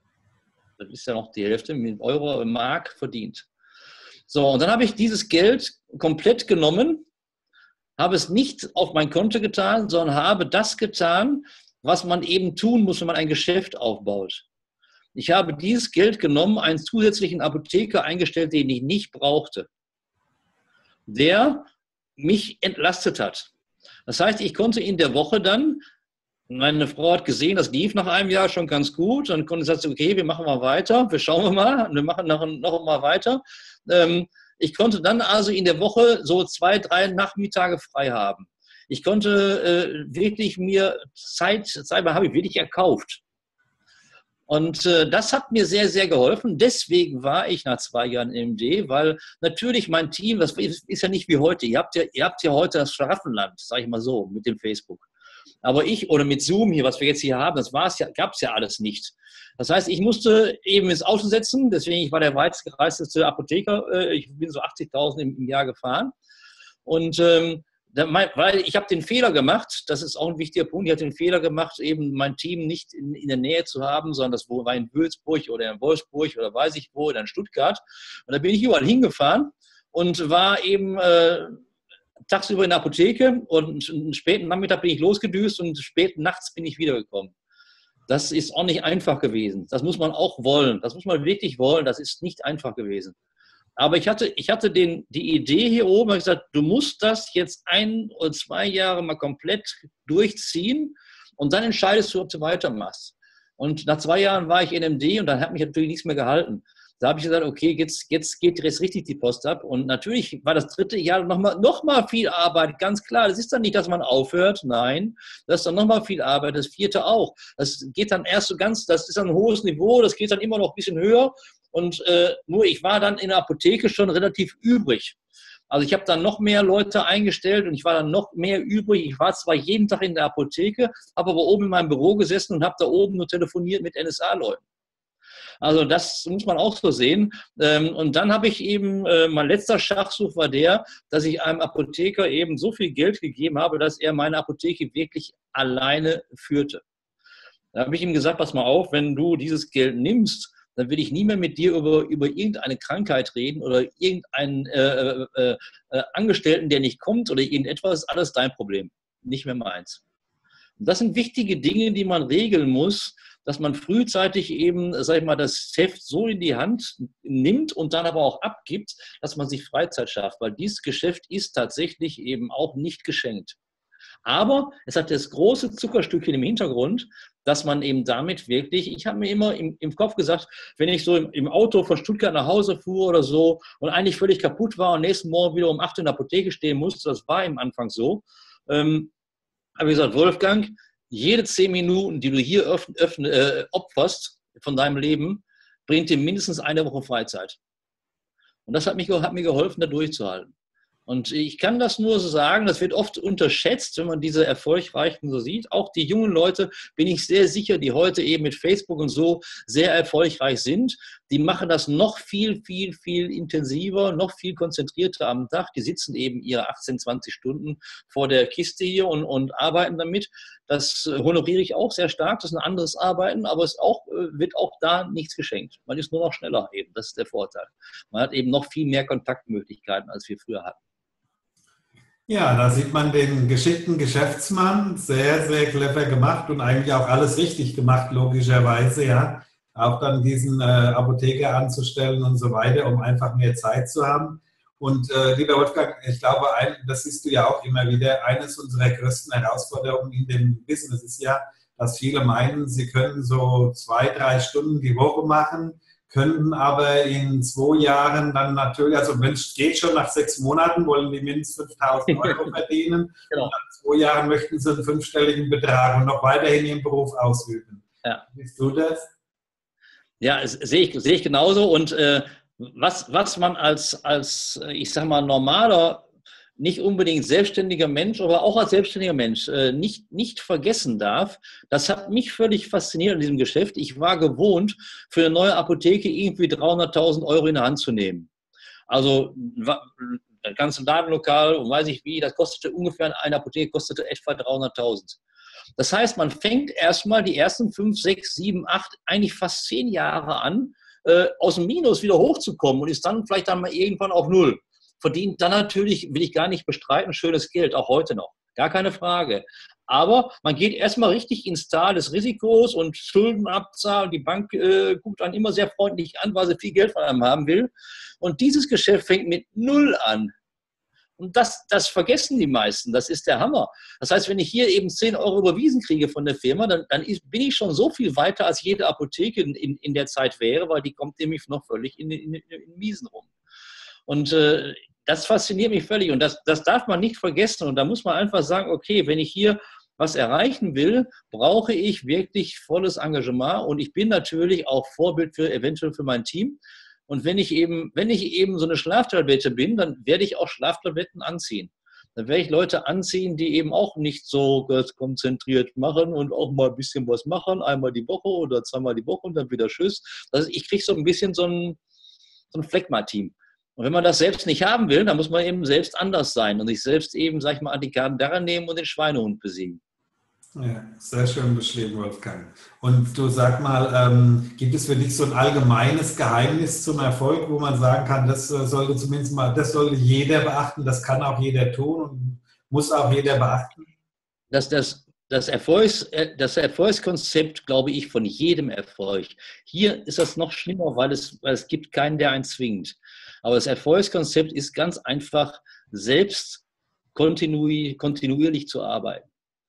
das ist ja noch die Hälfte, mit Euro Mark verdient. So, und dann habe ich dieses Geld komplett genommen, habe es nicht auf mein Konto getan, sondern habe das getan, was man eben tun muss, wenn man ein Geschäft aufbaut. Ich habe dieses Geld genommen, einen zusätzlichen Apotheker eingestellt, den ich nicht brauchte, der mich entlastet hat. Das heißt, ich konnte in der Woche dann, meine Frau hat gesehen, das lief nach einem Jahr schon ganz gut, dann konnte ich sagen, okay, wir machen mal weiter, wir schauen mal, wir machen noch, noch mal weiter. Ich konnte dann also in der Woche so zwei, drei Nachmittage frei haben. Ich konnte wirklich mir Zeit, Zeit habe ich wirklich erkauft. Und äh, das hat mir sehr, sehr geholfen. Deswegen war ich nach zwei Jahren M D, weil natürlich mein Team, das ist, ist ja nicht wie heute. Ihr habt ja, ihr habt ja heute das Schlaraffenland, sage ich mal so, mit dem Facebook. Aber ich, oder mit Zoom hier, was wir jetzt hier haben, das war's ja, gab es ja alles nicht. Das heißt, ich musste eben ins Auto setzen, deswegen ich war der weitgereisteste Apotheker. Ich bin so achtzigtausend im, im Jahr gefahren. Und ähm, weil ich habe den Fehler gemacht, das ist auch ein wichtiger Punkt, ich habe den Fehler gemacht, eben mein Team nicht in, in der Nähe zu haben, sondern das war in Würzburg oder in Wolfsburg oder weiß ich wo oder in Stuttgart. Und da bin ich überall hingefahren und war eben äh, tagsüber in der Apotheke und einen späten Nachmittag bin ich losgedüst und spät nachts bin ich wiedergekommen. Das ist auch nicht einfach gewesen. Das muss man auch wollen. Das muss man wirklich wollen. Das ist nicht einfach gewesen. Aber ich hatte, ich hatte den, die Idee hier oben, ich gesagt, du musst das jetzt ein oder zwei Jahre mal komplett durchziehen und dann entscheidest du, ob du weitermachst. Und nach zwei Jahren war ich N M D und dann hat mich natürlich nichts mehr gehalten. Da habe ich gesagt, okay, jetzt, jetzt geht jetzt richtig die Post ab. Und natürlich war das dritte Jahr nochmal noch mal viel Arbeit, ganz klar. Das ist dann nicht, dass man aufhört, nein. Das ist dann nochmal viel Arbeit, das vierte auch. Das geht dann erst so ganz, das ist ein hohes Niveau, das geht dann immer noch ein bisschen höher. Und äh, nur ich war dann in der Apotheke schon relativ übrig. Also ich habe dann noch mehr Leute eingestellt und ich war dann noch mehr übrig. Ich war zwar jeden Tag in der Apotheke, habe aber oben in meinem Büro gesessen und habe da oben nur telefoniert mit N S A-Leuten. Also das muss man auch so sehen. Und dann habe ich eben, mein letzter Schachzug war der, dass ich einem Apotheker eben so viel Geld gegeben habe, dass er meine Apotheke wirklich alleine führte. Da habe ich ihm gesagt, pass mal auf, wenn du dieses Geld nimmst, dann will ich nie mehr mit dir über, über irgendeine Krankheit reden oder irgendeinen äh, äh, äh, Angestellten, der nicht kommt oder irgendetwas, ist alles dein Problem, nicht mehr meins. Und das sind wichtige Dinge, die man regeln muss, dass man frühzeitig eben, sag ich mal, das Heft so in die Hand nimmt und dann aber auch abgibt, dass man sich Freizeit schafft, weil dieses Geschäft ist tatsächlich eben auch nicht geschenkt. Aber es hat das große Zuckerstückchen im Hintergrund, dass man eben damit wirklich, ich habe mir immer im, im Kopf gesagt, wenn ich so im, im Auto von Stuttgart nach Hause fuhr oder so und eigentlich völlig kaputt war und nächsten Morgen wieder um acht Uhr in der Apotheke stehen musste, das war im Anfang so, ähm, habe ich gesagt, Wolfgang, jede zehn Minuten, die du hier öffn, öffn, äh, opferst von deinem Leben, bringt dir mindestens eine Woche Freizeit. Und das hat, mich, hat mir geholfen, da durchzuhalten. Und ich kann das nur so sagen, das wird oft unterschätzt, wenn man diese Erfolgreichen so sieht. Auch die jungen Leute, bin ich sehr sicher, die heute eben mit Facebook und so sehr erfolgreich sind, die machen das noch viel, viel, viel intensiver, noch viel konzentrierter am Tag. Die sitzen eben ihre achtzehn, zwanzig Stunden vor der Kiste hier und, und arbeiten damit. Das honoriere ich auch sehr stark. Das ist ein anderes Arbeiten, aber es auch, wird auch da nichts geschenkt. Man ist nur noch schneller eben. Das ist der Vorteil. Man hat eben noch viel mehr Kontaktmöglichkeiten, als wir früher hatten. Ja, da sieht man den geschickten Geschäftsmann, sehr, sehr clever gemacht und eigentlich auch alles richtig gemacht, logischerweise, ja. Auch dann diesen äh, Apotheker anzustellen und so weiter, um einfach mehr Zeit zu haben. Und äh, lieber Wolfgang, ich glaube, ein, das siehst du ja auch immer wieder, eines unserer größten Herausforderungen in dem Business ist ja, dass viele meinen, sie können so zwei, drei Stunden die Woche machen, könnten aber in zwei Jahren dann natürlich, also wenn es geht schon nach sechs Monaten, wollen die mindestens fünftausend Euro verdienen. Genau. Und nach zwei Jahren möchten sie einen fünfstelligen Betrag und noch weiterhin ihren Beruf ausüben. Ja. Siehst du das? Ja, das sehe ich, sehe ich genauso. Und äh, was, was man als, als, ich sag mal, normaler, nicht unbedingt selbstständiger Mensch, aber auch als selbstständiger Mensch äh, nicht, nicht vergessen darf, das hat mich völlig fasziniert in diesem Geschäft. Ich war gewohnt, für eine neue Apotheke irgendwie dreihunderttausend Euro in der Hand zu nehmen. Also das ganze Ladenlokal und weiß ich wie, das kostete ungefähr, eine Apotheke kostete etwa dreihunderttausend. Das heißt, man fängt erstmal die ersten fünf, sechs, sieben, acht, eigentlich fast zehn Jahre an, äh, aus dem Minus wieder hochzukommen und ist dann vielleicht dann mal irgendwann auf Null. Verdient dann natürlich, will ich gar nicht bestreiten, schönes Geld, auch heute noch. Gar keine Frage. Aber man geht erstmal richtig ins Tal des Risikos und Schulden abzahlen. Die Bank äh, guckt einen immer sehr freundlich an, weil sie viel Geld von einem haben will. Und dieses Geschäft fängt mit Null an. Und das, das vergessen die meisten. Das ist der Hammer. Das heißt, wenn ich hier eben zehn Euro überwiesen kriege von der Firma, dann, dann ist, bin ich schon so viel weiter, als jede Apotheke in, in, in der Zeit wäre, weil die kommt nämlich noch völlig in, in, in Miesen rum. Und äh, das fasziniert mich völlig und das, das darf man nicht vergessen. Und da muss man einfach sagen, okay, wenn ich hier was erreichen will, brauche ich wirklich volles Engagement und ich bin natürlich auch Vorbild für eventuell für mein Team. Und wenn ich eben, wenn ich eben so eine Schlaftablette bin, dann werde ich auch Schlaftabletten anziehen. Dann werde ich Leute anziehen, die eben auch nicht so konzentriert machen und auch mal ein bisschen was machen, einmal die Woche oder zweimal die Woche und dann wieder Tschüss. Also ich kriege so ein bisschen so ein, so ein Phlegma-Team. Und wenn man das selbst nicht haben will, dann muss man eben selbst anders sein und sich selbst eben, sag ich mal, an die Kandare nehmen und den Schweinehund besiegen. Ja, sehr schön beschrieben, Wolfgang. Und du sag mal, ähm, gibt es für dich so ein allgemeines Geheimnis zum Erfolg, wo man sagen kann, das sollte zumindest mal, das sollte jeder beachten, das kann auch jeder tun und muss auch jeder beachten? Dass das, das, Erfolgs, das Erfolgskonzept, glaube ich, von jedem Erfolg. Hier ist das noch schlimmer, weil es, weil es gibt keinen, der einen zwingt. Aber das Erfolgskonzept ist ganz einfach, selbst kontinuierlich, kontinuierlich zu arbeiten.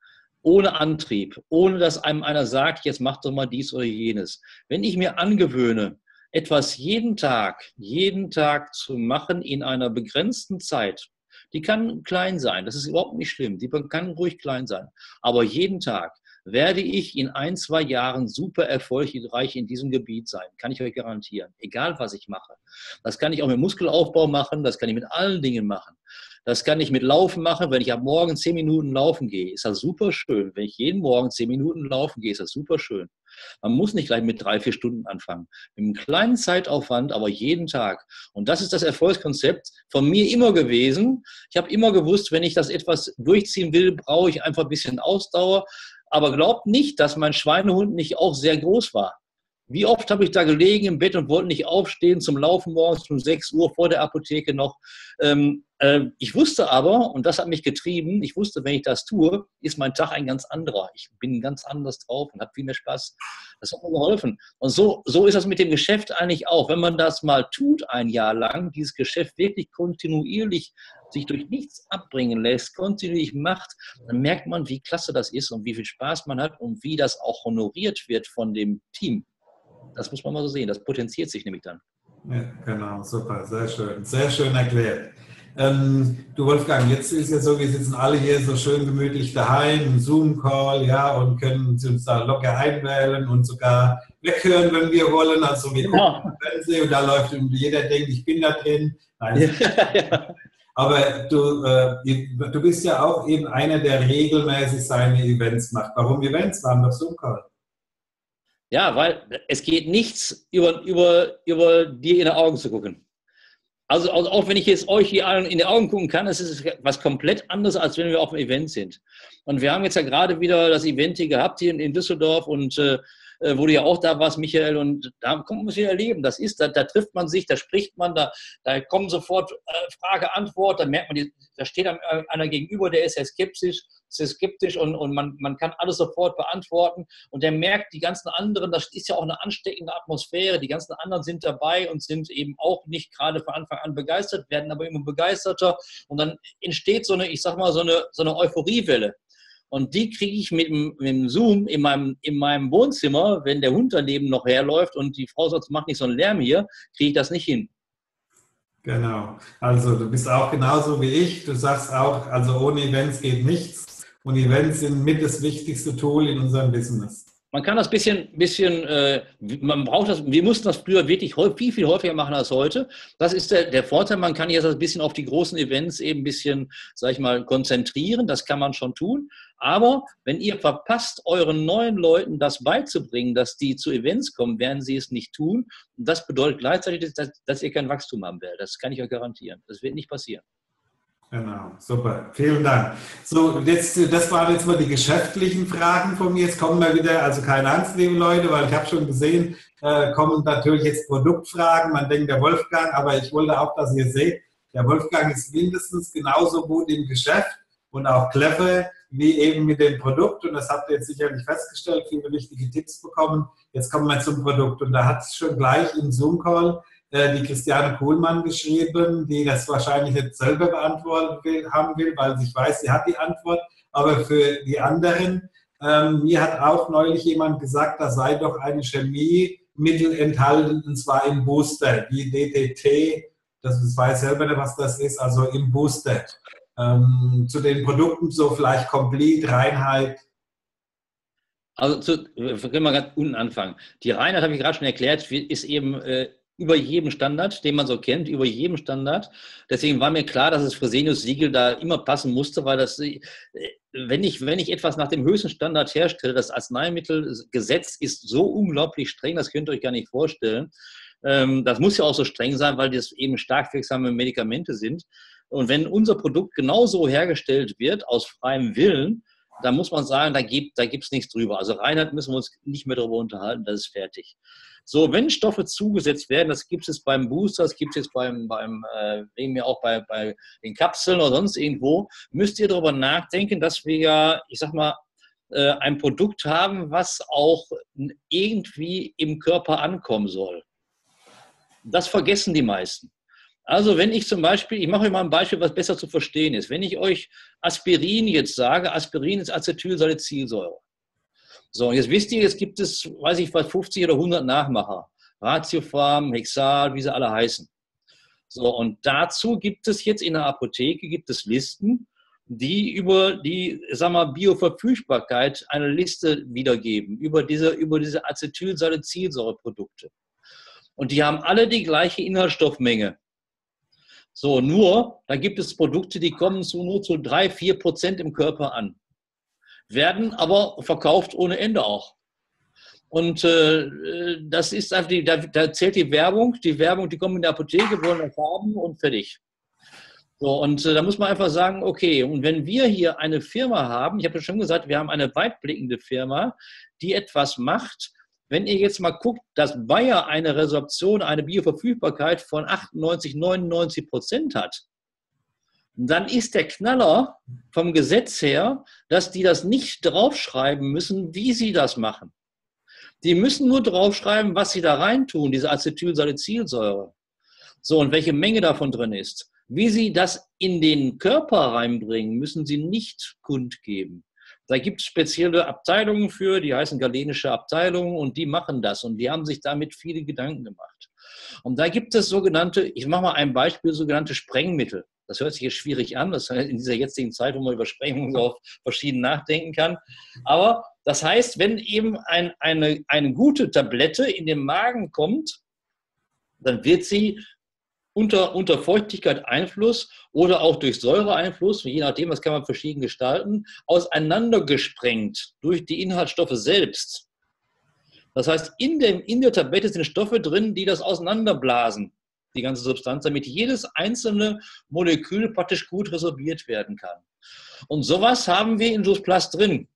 Ohne Antrieb, ohne dass einem einer sagt, jetzt mach doch mal dies oder jenes. Wenn ich mir angewöhne, etwas jeden Tag, jeden Tag zu machen in einer begrenzten Zeit, die kann klein sein, das ist überhaupt nicht schlimm, die kann ruhig klein sein, aber jeden Tag werde ich in ein, zwei Jahren super erfolgreich in diesem Gebiet sein, kann ich euch garantieren, egal was ich mache. Das kann ich auch mit Muskelaufbau machen, das kann ich mit allen Dingen machen. Das kann ich mit Laufen machen, wenn ich ab morgen zehn Minuten laufen gehe, ist das super schön. Wenn ich jeden Morgen zehn Minuten laufen gehe, ist das super schön. Man muss nicht gleich mit drei, vier Stunden anfangen. Mit einem kleinen Zeitaufwand, aber jeden Tag. Und das ist das Erfolgskonzept von mir immer gewesen. Ich habe immer gewusst, wenn ich das etwas durchziehen will, brauche ich einfach ein bisschen Ausdauer. Aber glaubt nicht, dass mein Schweinehund nicht auch sehr groß war. Wie oft habe ich da gelegen im Bett und wollte nicht aufstehen zum Laufen morgens um sechs Uhr vor der Apotheke noch. Ähm, äh, ich wusste aber, und das hat mich getrieben, ich wusste, wenn ich das tue, ist mein Tag ein ganz anderer. Ich bin ganz anders drauf und habe viel mehr Spaß. Das hat mir geholfen. Und so, so ist das mit dem Geschäft eigentlich auch. Wenn man das mal tut, ein Jahr lang, dieses Geschäft wirklich kontinuierlich sich durch nichts abbringen lässt, kontinuierlich macht, dann merkt man, wie klasse das ist und wie viel Spaß man hat und wie das auch honoriert wird von dem Team. Das muss man mal so sehen. Das potenziert sich nämlich dann. Ja, genau, super, sehr schön. Sehr schön erklärt. Ähm, du Wolfgang, jetzt ist ja so, wir sitzen alle hier so schön gemütlich daheim, Zoom-Call, ja, und können uns da locker einwählen und sogar weghören, wenn wir wollen. Also wir Genau. gucken Fernsehen und da läuft und jeder denkt, ich bin da drin. Nein, Ja. Aber du, äh, du bist ja auch eben einer, der regelmäßig seine Events macht. Warum Events? Warum doch Zoom-Call? Ja, weil es geht nichts über, über, über dir in die Augen zu gucken. Also auch wenn ich jetzt euch hier allen in die Augen gucken kann, das ist was komplett anderes, als wenn wir auf einem Event sind. Und wir haben jetzt ja gerade wieder das Event hier gehabt hier in Düsseldorf und äh, wo du ja auch da warst, Michael, und da kommt man sich erleben. Das ist, da, da trifft man sich, da spricht man, da, da kommen sofort äh, Frage, Antwort, da merkt man, die, da steht einer gegenüber, der ist ja skeptisch, ist skeptisch und, und man, man kann alles sofort beantworten und der merkt, die ganzen anderen, das ist ja auch eine ansteckende Atmosphäre, die ganzen anderen sind dabei und sind eben auch nicht gerade von Anfang an begeistert, werden aber immer begeisterter und dann entsteht so eine, ich sag mal, so eine, so eine Euphoriewelle. Und die kriege ich mit dem, mit dem Zoom in meinem, in meinem Wohnzimmer, wenn der Hund daneben noch herläuft und die Frau sagt, mach nicht so einen Lärm hier, kriege ich das nicht hin. Genau. Also du bist auch genauso wie ich. Du sagst auch, also ohne Events geht nichts. Und Events sind mit das wichtigste Tool in unserem Business. Man kann das bisschen, bisschen äh, man braucht das, wir mussten das früher wirklich viel, viel häufiger machen als heute. Das ist der, der Vorteil, man kann jetzt ein bisschen auf die großen Events eben ein bisschen, sag ich mal, konzentrieren. Das kann man schon tun. Aber wenn ihr verpasst, euren neuen Leuten das beizubringen, dass die zu Events kommen, werden sie es nicht tun. Und das bedeutet gleichzeitig, dass, dass ihr kein Wachstum haben werdet. Das kann ich euch garantieren. Das wird nicht passieren. Genau, super. Vielen Dank. So, jetzt, das waren jetzt mal die geschäftlichen Fragen von mir. Jetzt kommen wir wieder, also keine Angst, liebe Leute, weil ich habe schon gesehen, äh, kommen natürlich jetzt Produktfragen. Man denkt, der Wolfgang, aber ich wollte auch, dass ihr seht, der Wolfgang ist mindestens genauso gut im Geschäft und auch clever wie eben mit dem Produkt. Und das habt ihr jetzt sicherlich festgestellt, viele wichtige Tipps bekommen. Jetzt kommen wir zum Produkt. Und da hat es schon gleich im Zoom-Call die Christiane Kuhlmann geschrieben, die das wahrscheinlich nicht selber beantworten will, haben will, weil ich weiß, sie hat die Antwort. Aber für die anderen, ähm, mir hat auch neulich jemand gesagt, da sei doch eine Chemiemittel enthalten, und zwar im Booster, wie D D T, das weiß selber nicht, was das ist, also im Booster. Ähm, zu den Produkten so vielleicht Complete, Reinheit. Also zu, wir können mal ganz unten anfangen. Die Reinheit, habe ich gerade schon erklärt, ist eben äh, über jedem Standard, den man so kennt, über jedem Standard. Deswegen war mir klar, dass das Fresenius-Siegel da immer passen musste, weil das, wenn ich, wenn ich etwas nach dem höchsten Standard herstelle, das Arzneimittelgesetz ist so unglaublich streng, das könnt ihr euch gar nicht vorstellen. Ähm, das muss ja auch so streng sein, weil das eben stark wirksame Medikamente sind. Und wenn unser Produkt genauso hergestellt wird, aus freiem Willen, dann muss man sagen, da gibt da gibt's nichts drüber. Also Reinheit müssen wir uns nicht mehr darüber unterhalten, das ist fertig. So, wenn Stoffe zugesetzt werden, das gibt es beim Booster, das gibt es jetzt beim, beim äh, eben ja auch bei, bei den Kapseln oder sonst irgendwo, müsst ihr darüber nachdenken, dass wir ja, ich sag mal, äh, ein Produkt haben, was auch irgendwie im Körper ankommen soll. Das vergessen die meisten. Also wenn ich zum Beispiel, ich mache euch mal ein Beispiel, was besser zu verstehen ist. Wenn ich euch Aspirin jetzt sage, Aspirin ist Acetylsalicylsäure. So, und jetzt wisst ihr, jetzt gibt es, weiß ich was, fünfzig oder hundert Nachmacher. Ratiopharm, Hexal, wie sie alle heißen. So, und dazu gibt es jetzt in der Apotheke, gibt es Listen, die über die, sag mal, Bioverfügbarkeit eine Liste wiedergeben, über diese, über diese Acetylsalicylsäureprodukte. Und die haben alle die gleiche Inhaltsstoffmenge. So, nur, da gibt es Produkte, die kommen zu nur zu drei, vier Prozent im Körper an. Werden aber verkauft ohne Ende auch. Und äh, das ist einfach, die, da, da zählt die Werbung, die Werbung, die kommen in der Apotheke, wollen das haben und fertig. So, und äh, da muss man einfach sagen, okay, und wenn wir hier eine Firma haben, ich habe ja schon gesagt, wir haben eine weitblickende Firma, die etwas macht. Wenn ihr jetzt mal guckt, dass Bayer eine Resorption, eine Bioverfügbarkeit von achtundneunzig, neunundneunzig Prozent hat, dann ist der Knaller vom Gesetz her, dass die das nicht draufschreiben müssen, wie sie das machen. Die müssen nur draufschreiben, was sie da reintun, diese Acetylsalicylsäure. So, und welche Menge davon drin ist. Wie sie das in den Körper reinbringen, müssen sie nicht kundgeben. Da gibt es spezielle Abteilungen für, die heißen galenische Abteilungen und die machen das und die haben sich damit viele Gedanken gemacht. Und da gibt es sogenannte, ich mache mal ein Beispiel, sogenannte Sprengmittel. Das hört sich jetzt schwierig an, das ist in dieser jetzigen Zeit, wo man über Sprengung so auf verschieden nachdenken kann. Aber das heißt, wenn eben ein, eine, eine gute Tablette in den Magen kommt, dann wird sie unter, unter Feuchtigkeit Einfluss oder auch durch Säureeinfluss, je nachdem, das kann man verschieden gestalten, auseinandergesprengt durch die Inhaltsstoffe selbst. Das heißt, in, dem, in der Tablette sind Stoffe drin, die das auseinanderblasen, die ganze Substanz, damit jedes einzelne Molekül praktisch gut resorbiert werden kann. Und sowas haben wir in Juiceplus drin.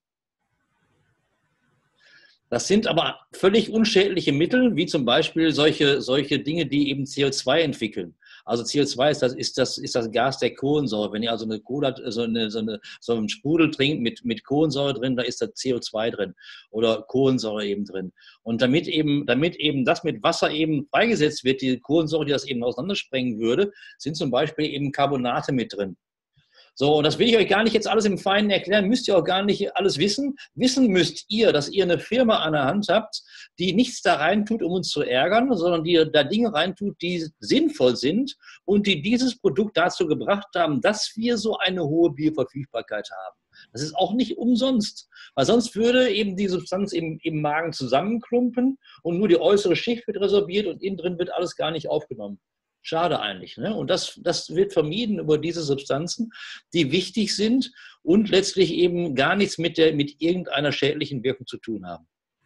Das sind aber völlig unschädliche Mittel, wie zum Beispiel solche, solche Dinge, die eben C O zwei entwickeln. Also C O zwei ist das, ist das, ist das Gas der Kohlensäure. Wenn ihr also eine Cola, so, eine, so, eine, so einen Sprudel trinkt mit, mit Kohlensäure drin, da ist da C O zwei drin oder Kohlensäure eben drin. Und damit eben, damit eben das mit Wasser eben freigesetzt wird, die Kohlensäure, die das eben auseinandersprengen würde, sind zum Beispiel eben Carbonate mit drin. So, und das will ich euch gar nicht jetzt alles im Feinen erklären, müsst ihr auch gar nicht alles wissen. Wissen müsst ihr, dass ihr eine Firma an der Hand habt, die nichts da reintut, um uns zu ärgern, sondern die da Dinge reintut, die sinnvoll sind und die dieses Produkt dazu gebracht haben, dass wir so eine hohe Bioverfügbarkeit haben. Das ist auch nicht umsonst, weil sonst würde eben die Substanz im, im Magen zusammenklumpen und nur die äußere Schicht wird resorbiert und innen drin wird alles gar nicht aufgenommen. Schade eigentlich. Ne? Und das, das wird vermieden über diese Substanzen, die wichtig sind und letztlich eben gar nichts mit, der, mit irgendeiner schädlichen Wirkung zu tun haben.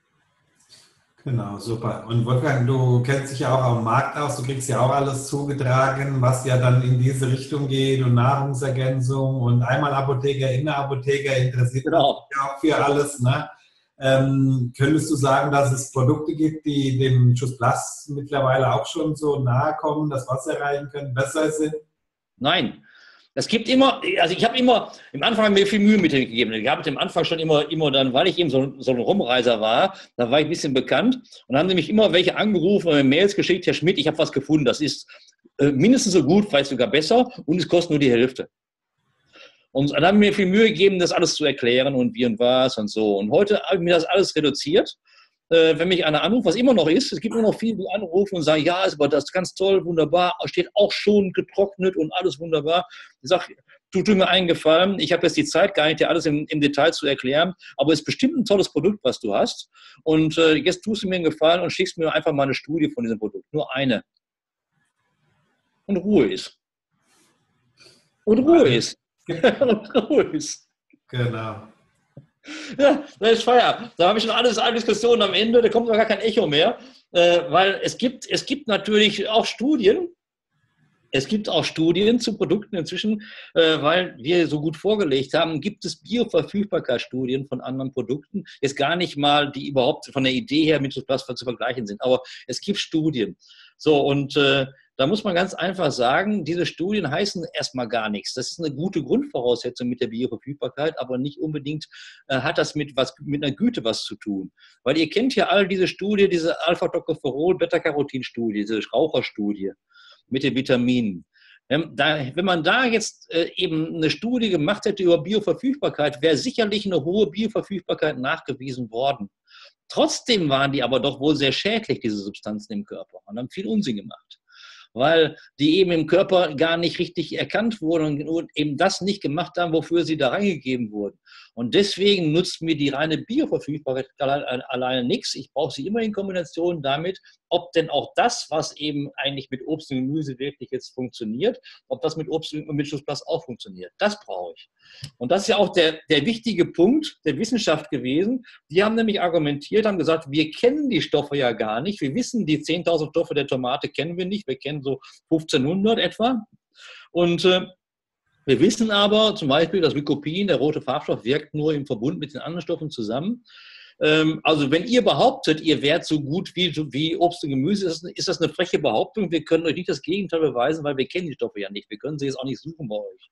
Genau, super. Und Wolfgang, du kennst dich ja auch am Markt aus, du kriegst ja auch alles zugetragen, was ja dann in diese Richtung geht und Nahrungsergänzung und einmal Apotheker, Innerapotheker interessiert genau. sich auch für alles. Ne? Ähm, könntest du sagen, dass es Produkte gibt, die dem Juiceplus mittlerweile auch schon so nahe kommen, das Wasser erreichen können, besser sind? Nein. Es gibt immer, also ich habe immer, im Anfang mir viel Mühe mit dem gegeben. Ich habe am Anfang schon immer, immer dann, weil ich eben so, so ein Rumreiser war, da war ich ein bisschen bekannt und dann haben nämlich immer welche angerufen oder Mails geschickt, Herr Schmidt, ich habe was gefunden, das ist äh, mindestens so gut, vielleicht sogar besser und es kostet nur die Hälfte. Und dann haben wir mir viel Mühe gegeben, das alles zu erklären und wie und was und so. Und heute habe ich mir das alles reduziert. Äh, wenn mich einer anruft, was immer noch ist, es gibt immer noch viele, die anrufen und sagen, ja, ist aber das ganz toll, wunderbar, steht auch schon getrocknet und alles wunderbar. Ich sage, tu, tu mir einen Gefallen, ich habe jetzt die Zeit gar nicht, dir alles im, im Detail zu erklären, aber es ist bestimmt ein tolles Produkt, was du hast. Und äh, jetzt tust du mir einen Gefallen und schickst mir einfach mal eine Studie von diesem Produkt. Nur eine. Und Ruhe ist. Und Ruhe ist. Und Ruhe ist. Genau. Ja, das ist Feier. Da habe ich schon alles, alle Diskussionen am Ende, da kommt noch gar kein Echo mehr. Äh, weil es gibt, es gibt natürlich auch Studien, Es gibt auch Studien zu Produkten inzwischen, äh, weil wir so gut vorgelegt haben, gibt es Bioverfügbarkeitsstudien von anderen Produkten. Jetzt gar nicht mal, die überhaupt von der Idee her mit Plasma zu vergleichen sind, aber es gibt Studien. So, und äh, da muss man ganz einfach sagen, diese Studien heißen erstmal gar nichts. Das ist eine gute Grundvoraussetzung mit der Bioverfügbarkeit, aber nicht unbedingt äh, hat das mit, was, mit einer Güte was zu tun. Weil ihr kennt ja alle diese Studie, diese Alpha-Tocopherol-Beta-Carotin-Studie, diese Raucherstudie mit den Vitaminen. Da, wenn man da jetzt äh, eben eine Studie gemacht hätte über Bioverfügbarkeit, wäre sicherlich eine hohe Bioverfügbarkeit nachgewiesen worden. Trotzdem waren die aber doch wohl sehr schädlich, diese Substanzen im Körper, und haben viel Unsinn gemacht, weil die eben im Körper gar nicht richtig erkannt wurden und eben das nicht gemacht haben, wofür sie da reingegeben wurden. Und deswegen nutzt mir die reine Bioverfügbarkeit alleine nichts. Ich brauche sie immer in Kombination damit, ob denn auch das, was eben eigentlich mit Obst und Gemüse wirklich jetzt funktioniert, ob das mit Obst und mit Schussplast auch funktioniert. Das brauche ich. Und das ist ja auch der, der wichtige Punkt der Wissenschaft gewesen. Die haben nämlich argumentiert, haben gesagt, wir kennen die Stoffe ja gar nicht. Wir wissen, die zehntausend Stoffe der Tomate kennen wir nicht. Wir kennen so fünfzehnhundert etwa. Und äh, wir wissen aber zum Beispiel, dass Lycopin, der rote Farbstoff, wirkt nur im Verbund mit den anderen Stoffen zusammen. Ähm, also wenn ihr behauptet, ihr wärt so gut wie, wie Obst und Gemüse, ist das, ist das eine freche Behauptung. Wir können euch nicht das Gegenteil beweisen, weil wir kennen die Stoffe ja nicht. Wir können sie jetzt auch nicht suchen bei euch.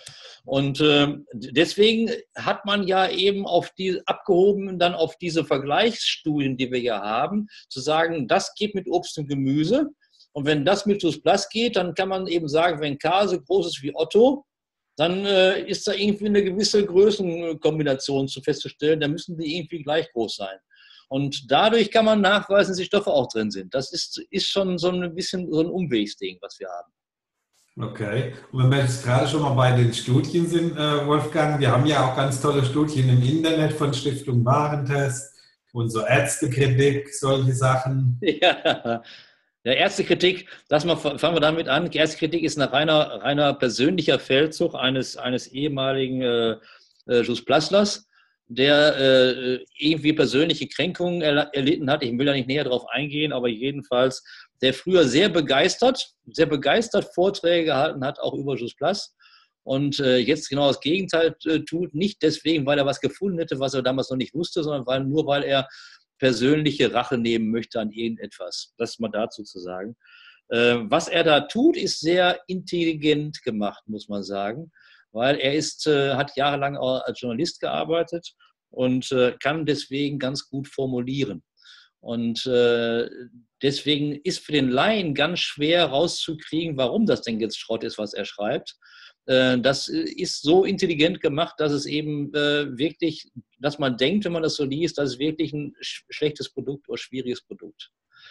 Und äh, deswegen hat man ja eben auf die abgehoben dann auf diese Vergleichsstudien, die wir ja haben, zu sagen, das geht mit Obst und Gemüse. Und wenn das mit Schussplast geht, dann kann man eben sagen, wenn K so groß ist wie Otto, dann äh, ist da irgendwie eine gewisse Größenkombination zu festzustellen. Da müssen die irgendwie gleich groß sein. Und dadurch kann man nachweisen, dass die Stoffe auch drin sind. Das ist, ist schon so ein bisschen so ein Umwegsding, was wir haben. Okay. Und wenn wir jetzt gerade schon mal bei den Studien sind, äh, Wolfgang, wir haben ja auch ganz tolle Studien im Internet von Stiftung Warentest und so Ärztekritik, solche Sachen. Ja. Ja, Ärztekritik, lass mal, fangen wir damit an. Ärztekritik ist ein reiner, reiner persönlicher Feldzug eines, eines ehemaligen äh, äh, Schussplastlers, der äh, irgendwie persönliche Kränkungen erl erlitten hat. Ich will da nicht näher drauf eingehen, aber jedenfalls, der früher sehr begeistert, sehr begeistert Vorträge gehalten hat, auch über Schussplast. Und äh, jetzt genau das Gegenteil äh, tut. Nicht deswegen, weil er was gefunden hätte, was er damals noch nicht wusste, sondern weil, nur weil er persönliche Rache nehmen möchte an irgendetwas. Das mal dazu zu sagen. Äh, was er da tut, ist sehr intelligent gemacht, muss man sagen, weil er ist, äh, hat jahrelang als Journalist gearbeitet und äh, kann deswegen ganz gut formulieren. Und äh, deswegen ist für den Laien ganz schwer rauszukriegen, warum das denn jetzt Schrott ist, was er schreibt. Das ist so intelligent gemacht, dass es eben äh, wirklich, dass man denkt, wenn man das so liest, das ist wirklich ein sch schlechtes Produkt oder schwieriges Produkt.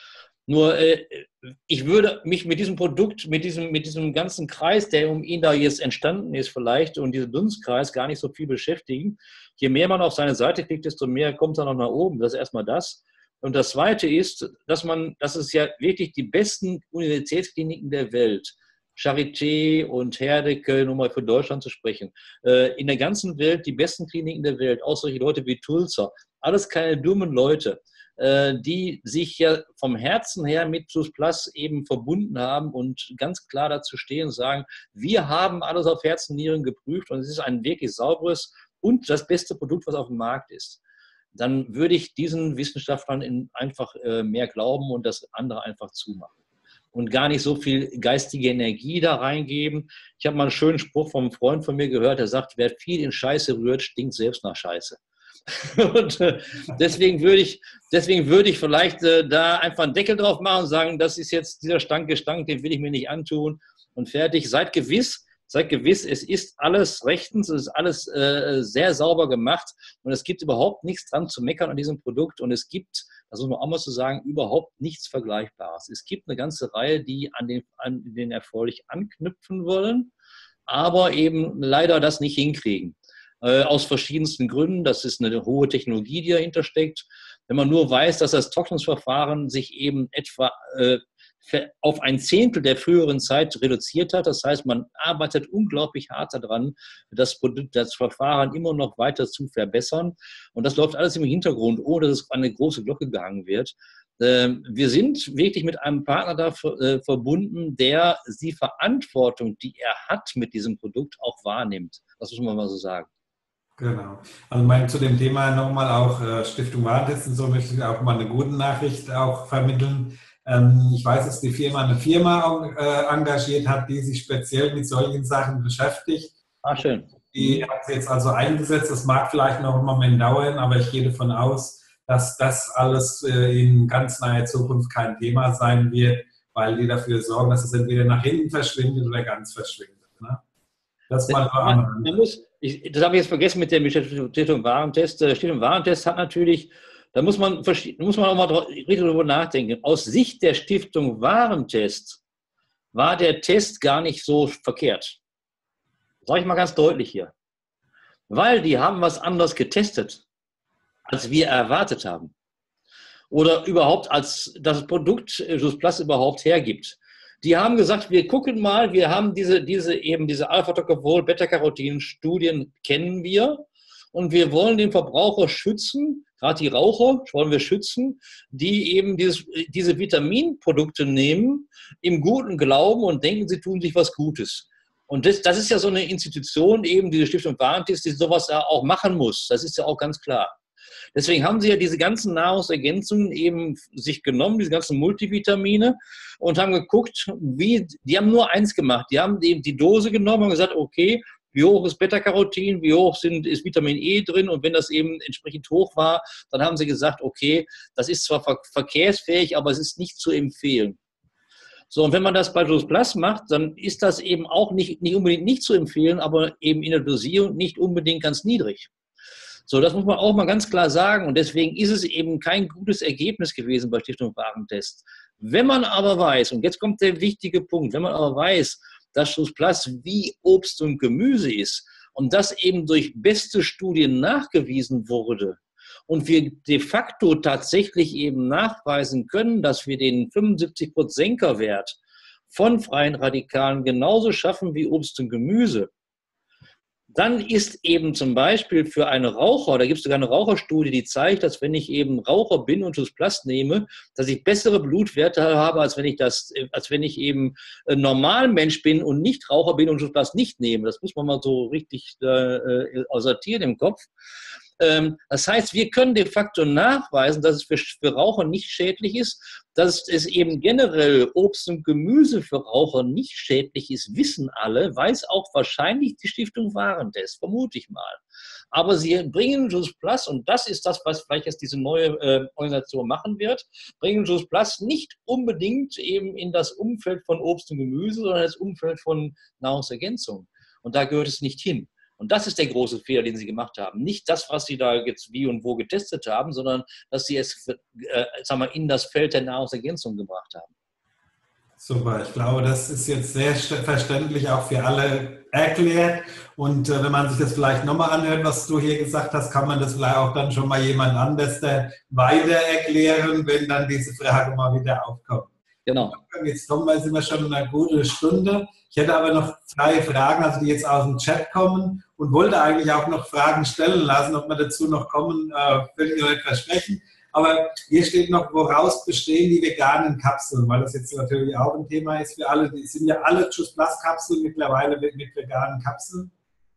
Nur äh, ich würde mich mit diesem Produkt, mit diesem, mit diesem ganzen Kreis, der um ihn da jetzt entstanden ist vielleicht, und diesem Dunstkreis gar nicht so viel beschäftigen. Je mehr man auf seine Seite klickt, desto mehr kommt er noch nach oben. Das ist erstmal das. Und das Zweite ist, dass man, dass es ja wirklich die besten Universitätskliniken der Welt, Charité und Herdecke, nur mal für Deutschland zu sprechen, in der ganzen Welt die besten Kliniken der Welt, auch solche Leute wie Tulzer, alles keine dummen Leute, die sich ja vom Herzen her mit Schussplast eben verbunden haben und ganz klar dazu stehen und sagen, wir haben alles auf Herz und Nieren geprüft und es ist ein wirklich sauberes und das beste Produkt, was auf dem Markt ist. Dann würde ich diesen Wissenschaftlern einfach mehr glauben und das andere einfach zumachen. Und gar nicht so viel geistige Energie da reingeben. Ich habe mal einen schönen Spruch vom Freund von mir gehört, der sagt, wer viel in Scheiße rührt, stinkt selbst nach Scheiße. Und äh, deswegen würde ich, deswegen würde ich vielleicht äh, da einfach einen Deckel drauf machen und sagen, das ist jetzt dieser Stank-Gestank, den will ich mir nicht antun und fertig. Seid gewiss, seid gewiss, es ist alles rechtens, es ist alles äh, sehr sauber gemacht und es gibt überhaupt nichts dran zu meckern an diesem Produkt und es gibt, das muss man auch mal so sagen, überhaupt nichts Vergleichbares. Es gibt eine ganze Reihe, die an den, an den Erfolg anknüpfen wollen, aber eben leider das nicht hinkriegen. Äh, aus verschiedensten Gründen. Das ist eine hohe Technologie, die dahinter steckt. Wenn man nur weiß, dass das Trocknungsverfahren sich eben etwa äh, auf ein Zehntel der früheren Zeit reduziert hat. Das heißt, man arbeitet unglaublich hart daran, das Produkt, das Verfahren immer noch weiter zu verbessern. Und das läuft alles im Hintergrund, ohne dass es an eine große Glocke gehangen wird. Wir sind wirklich mit einem Partner da verbunden, der die Verantwortung, die er hat mit diesem Produkt, auch wahrnimmt. Das muss man mal so sagen. Genau. Also mein, zu dem Thema nochmal auch äh, Stiftung Warentest und so möchte ich auch mal eine gute Nachricht auch vermitteln. Ähm, ich weiß, dass die Firma eine Firma äh, engagiert hat, die sich speziell mit solchen Sachen beschäftigt. Ah, schön. Die hat sie jetzt also eingesetzt. Das mag vielleicht noch einen Moment dauern, aber ich gehe davon aus, dass das alles äh, in ganz naher Zukunft kein Thema sein wird, weil die dafür sorgen, dass es entweder nach hinten verschwindet oder ganz verschwindet. Ne? Das, das, man, man muss, ich, das habe ich jetzt vergessen mit der Stiftung Warentest. Stiftung Warentest hat natürlich, da muss man, muss man auch mal richtig darüber nachdenken. Aus Sicht der Stiftung Warentest war der Test gar nicht so verkehrt. Sage ich mal ganz deutlich hier. Weil die haben was anderes getestet, als wir erwartet haben. Oder überhaupt als das Produkt JUST+ überhaupt hergibt. Die haben gesagt, wir gucken mal, wir haben diese, diese eben diese Alpha-Tocopherol, Beta-Carotin-Studien kennen wir und wir wollen den Verbraucher schützen, gerade die Raucher wollen wir schützen, die eben dieses, diese Vitaminprodukte nehmen, im guten Glauben und denken, sie tun sich was Gutes. Und das, das ist ja so eine Institution, eben diese Stiftung Warentest, die sowas ja auch machen muss. Das ist ja auch ganz klar. Deswegen haben sie ja diese ganzen Nahrungsergänzungen eben sich genommen, diese ganzen Multivitamine, und haben geguckt, wie, die haben nur eins gemacht. Die haben eben die Dose genommen und gesagt, okay, wie hoch ist Beta-Carotin, wie hoch sind, ist Vitamin E drin, und wenn das eben entsprechend hoch war, dann haben sie gesagt, okay, das ist zwar ver verkehrsfähig, aber es ist nicht zu empfehlen. So, und wenn man das bei JUST+ macht, dann ist das eben auch nicht, nicht unbedingt nicht zu empfehlen, aber eben in der Dosierung nicht unbedingt ganz niedrig. So, das muss man auch mal ganz klar sagen, und deswegen ist es eben kein gutes Ergebnis gewesen bei Stiftung Warentest. Wenn man aber weiß, und jetzt kommt der wichtige Punkt, wenn man aber weiß, dass JUST+ wie Obst und Gemüse ist und das eben durch beste Studien nachgewiesen wurde und wir de facto tatsächlich eben nachweisen können, dass wir den fünfundsiebzig Prozent Senkerwert von freien Radikalen genauso schaffen wie Obst und Gemüse, dann ist eben zum Beispiel für einen Raucher, da gibt es sogar eine Raucherstudie, die zeigt, dass wenn ich eben Raucher bin und JUST+ nehme, dass ich bessere Blutwerte habe, als wenn ich das, als wenn ich eben ein Normalmensch bin und nicht Raucher bin und JUST+ nicht nehme. Das muss man mal so richtig äh, sortieren im Kopf. Ähm, das heißt, wir können de facto nachweisen, dass es für, für Raucher nicht schädlich ist, dass es eben generell Obst und Gemüse für Raucher nicht schädlich ist, wissen alle, weiß auch wahrscheinlich die Stiftung Warentest, vermute ich mal. Aber sie bringen JUST+, und das ist das, was vielleicht jetzt diese neue äh, Organisation machen wird, bringen JUST+ nicht unbedingt eben in das Umfeld von Obst und Gemüse, sondern das Umfeld von Nahrungsergänzung. Und da gehört es nicht hin. Und das ist der große Fehler, den sie gemacht haben. Nicht das, was sie da jetzt wie und wo getestet haben, sondern dass sie es äh, sagen wir, in das Feld der Nahrungsergänzung gebracht haben. Super, ich glaube, das ist jetzt sehr verständlich auch für alle erklärt. Und äh, wenn man sich das vielleicht nochmal anhört, was du hier gesagt hast, kann man das vielleicht auch dann schon mal jemand anders weiter erklären, wenn dann diese Frage mal wieder aufkommt. Genau. Jetzt kommen wir, sind wir schon eine gute Stunde. Ich hätte aber noch drei Fragen, also die jetzt aus dem Chat kommen, und wollte eigentlich auch noch Fragen stellen lassen. Ob wir dazu noch kommen, äh, will ich noch nicht versprechen. Aber hier steht noch, woraus bestehen die veganen Kapseln, weil das jetzt natürlich auch ein Thema ist für alle. Die sind ja alle JUST+-Kapseln mittlerweile mit, mit veganen Kapseln.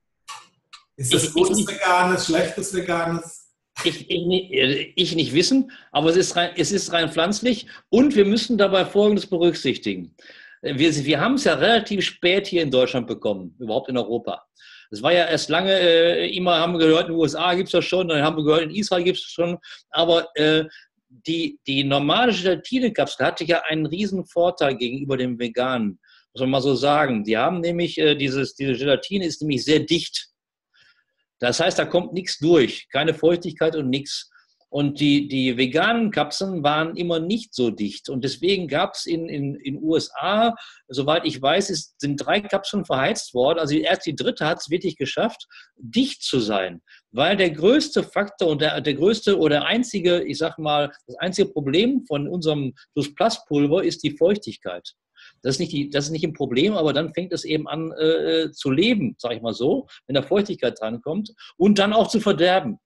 Ist das gutes Veganes, schlechtes Veganes? Ich, ich, nicht, ich nicht wissen, aber es ist, rein, es ist rein pflanzlich, und wir müssen dabei Folgendes berücksichtigen. Wir, wir haben es ja relativ spät hier in Deutschland bekommen, überhaupt in Europa. Es war ja erst lange, äh, immer haben wir gehört, in den U S A gibt es das schon, dann haben wir gehört, in Israel gibt es schon, aber äh, die, die normale Gelatinekapsel hatte ja einen riesen Vorteil gegenüber dem Veganen, muss man mal so sagen. Die haben nämlich, äh, dieses, diese Gelatine ist nämlich sehr dicht. Das heißt, da kommt nichts durch, keine Feuchtigkeit und nichts. Und die, die veganen Kapseln waren immer nicht so dicht. Und deswegen gab es in den in, in U S A, soweit ich weiß, ist, sind drei Kapseln verheizt worden. Also erst die dritte hat es wirklich geschafft, dicht zu sein. Weil der größte Faktor und der, der größte oder einzige, ich sag mal, das einzige Problem von unserem JUST+-Pulver ist die Feuchtigkeit. Das ist, nicht die, das ist nicht ein Problem, aber dann fängt es eben an äh, zu leben, sage ich mal so, wenn da Feuchtigkeit drankommt, und dann auch zu verderben.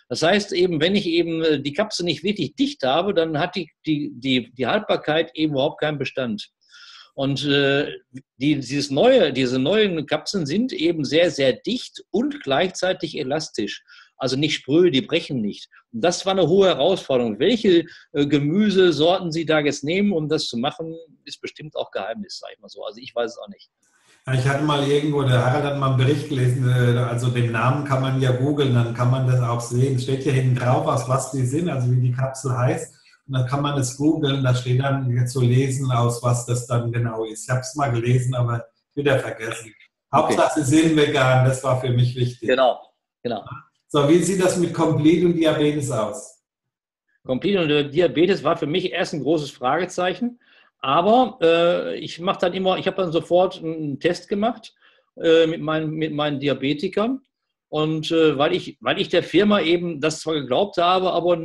Das heißt eben, wenn ich eben die Kapsel nicht wirklich dicht habe, dann hat die, die, die, die Haltbarkeit eben überhaupt keinen Bestand. Und äh, die, dieses neue, diese neuen Kapseln sind eben sehr, sehr dicht und gleichzeitig elastisch. Also nicht spröde, die brechen nicht. Und das war eine hohe Herausforderung. Welche äh, Gemüsesorten Sie da jetzt nehmen, um das zu machen, ist bestimmt auch Geheimnis, sage ich mal so. Also ich weiß es auch nicht. Ich hatte mal irgendwo, der Harald hat mal einen Bericht gelesen, also den Namen kann man ja googeln, dann kann man das auch sehen. Steht hier hinten drauf, aus was die sind, also wie die Kapsel heißt. Und dann kann man es googeln, da steht dann jetzt so lesen, aus was das dann genau ist. Ich habe es mal gelesen, aber wieder vergessen. Hauptsache, sie sind vegan, das war für mich wichtig. Genau, genau. So, wie sieht das mit Complete und Diabetes aus? Complete und Diabetes war für mich erst ein großes Fragezeichen. Aber äh, ich mache dann immer, ich habe dann sofort einen Test gemacht äh, mit, meinen, mit meinen Diabetikern. Und äh, weil, ich, weil ich der Firma eben das zwar geglaubt habe, aber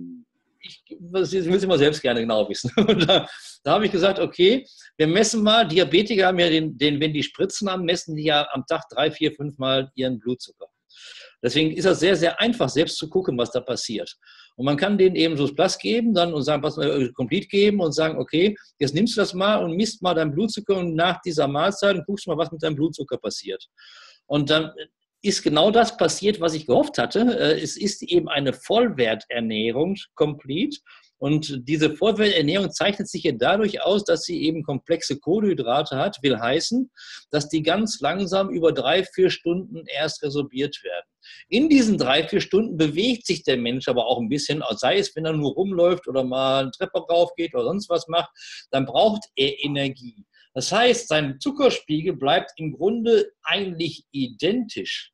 ich will es immer selbst gerne genau wissen. Und da, da habe ich gesagt, okay, wir messen mal, Diabetiker haben ja den, den, wenn die Spritzen haben, messen die ja am Tag drei, vier, fünf Mal ihren Blutzucker. Deswegen ist das sehr, sehr einfach, selbst zu gucken, was da passiert. Und man kann denen eben so das Plus geben dann und sagen, pass mal, Complete geben und sagen, okay, jetzt nimmst du das mal und misst mal deinen Blutzucker und nach dieser Mahlzeit und guckst mal, was mit deinem Blutzucker passiert. Und dann ist genau das passiert, was ich gehofft hatte. Es ist eben eine Vollwerternährung, Complete. Und diese Vollwerternährung zeichnet sich ja dadurch aus, dass sie eben komplexe Kohlenhydrate hat, will heißen, dass die ganz langsam über drei, vier Stunden erst resorbiert werden. In diesen drei, vier Stunden bewegt sich der Mensch aber auch ein bisschen, sei es, wenn er nur rumläuft oder mal eine Treppe rauf geht oder sonst was macht, dann braucht er Energie. Das heißt, sein Zuckerspiegel bleibt im Grunde eigentlich identisch.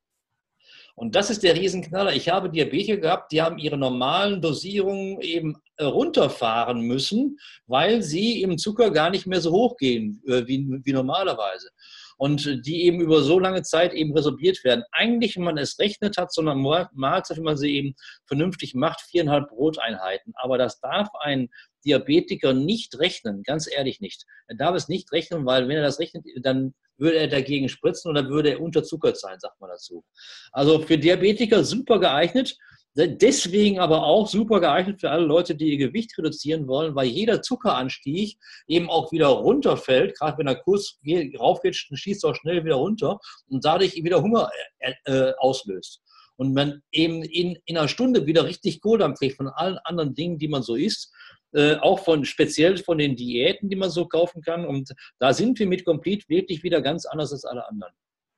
Und das ist der Riesenknaller. Ich habe Diabetiker gehabt, die haben ihre normalen Dosierungen eben runterfahren müssen, weil sie im Zucker gar nicht mehr so hoch gehen wie, wie normalerweise. Und die eben über so lange Zeit eben resorbiert werden. Eigentlich, wenn man es rechnet, hat so eine Mahlzeit, wenn man sie eben vernünftig macht, viereinhalb Broteinheiten. Aber das darf ein Diabetiker nicht rechnen, ganz ehrlich nicht. Er darf es nicht rechnen, weil wenn er das rechnet, dann würde er dagegen spritzen oder würde er unterzuckert sein, sagt man dazu. Also für Diabetiker super geeignet. Deswegen aber auch super geeignet für alle Leute, die ihr Gewicht reduzieren wollen, weil jeder Zuckeranstieg eben auch wieder runterfällt. Gerade wenn der Kurs raufgeht, schießt er auch schnell wieder runter und dadurch wieder Hunger äh, auslöst. Und man eben in, in einer Stunde wieder richtig Kohldampf kriegt von allen anderen Dingen, die man so isst. Äh, auch von speziell von den Diäten, die man so kaufen kann. Und da sind wir mit Complete wirklich wieder ganz anders als alle anderen.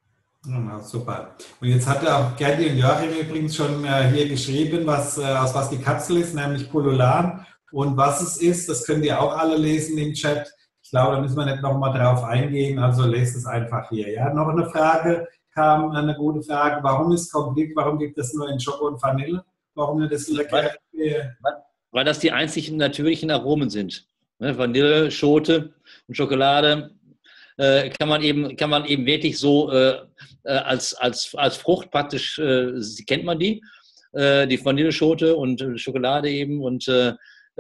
Ja, super. Und jetzt hat auch Gerdi und Joachim übrigens schon äh, hier geschrieben, was, äh, aus was die Kapsel ist, nämlich Pullulan. Und was es ist, das könnt ihr auch alle lesen im Chat. Ich glaube, da müssen wir nicht nochmal drauf eingehen, also lest es einfach hier. Ja, noch eine Frage kam, eine gute Frage. Warum ist Complete, warum gibt es nur in Schoko und Vanille? Warum nicht das lecker? Weil, weil das die einzigen natürlichen Aromen sind. Ne? Vanille, Schote und Schokolade äh, kann man eben, kann man eben wirklich so äh, als, als, als Frucht praktisch, äh, kennt man die, äh, die Vanilleschote und Schokolade eben und äh,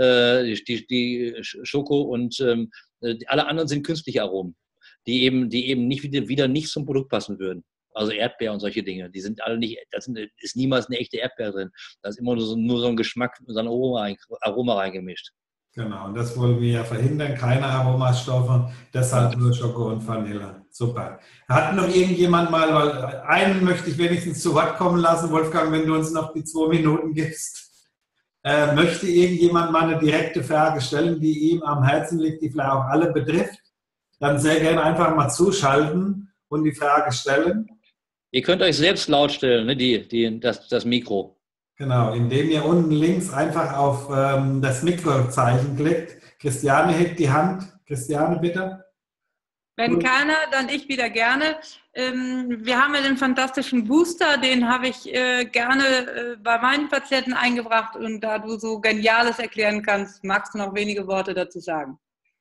die, die Schoko und äh, die, alle anderen sind künstliche Aromen, die eben, die eben nicht wieder, wieder nicht zum Produkt passen würden. Also Erdbeer und solche Dinge, die sind alle nicht, da ist niemals eine echte Erdbeer drin. Da ist immer nur so, nur so ein Geschmack, so ein Aroma, Aroma reingemischt. Genau, und das wollen wir ja verhindern, keine Aromastoffe, deshalb nur Schoko und Vanille. Super. Hat noch irgendjemand mal, weil einen möchte ich wenigstens zu Wort kommen lassen, Wolfgang, wenn du uns noch die zwei Minuten gibst. Äh, möchte irgendjemand mal eine direkte Frage stellen, die ihm am Herzen liegt, die vielleicht auch alle betrifft? Dann sehr gerne einfach mal zuschalten und die Frage stellen. Ihr könnt euch selbst laut stellen, ne, die, die, das, das Mikro. Genau, indem ihr unten links einfach auf ähm, das Mikrozeichen klickt. Christiane hebt die Hand. Christiane, bitte. Wenn keiner, dann ich wieder gerne. Ähm, wir haben ja den fantastischen Booster, den habe ich äh, gerne äh, bei meinen Patienten eingebracht. Und da du so Geniales erklären kannst, magst du noch wenige Worte dazu sagen?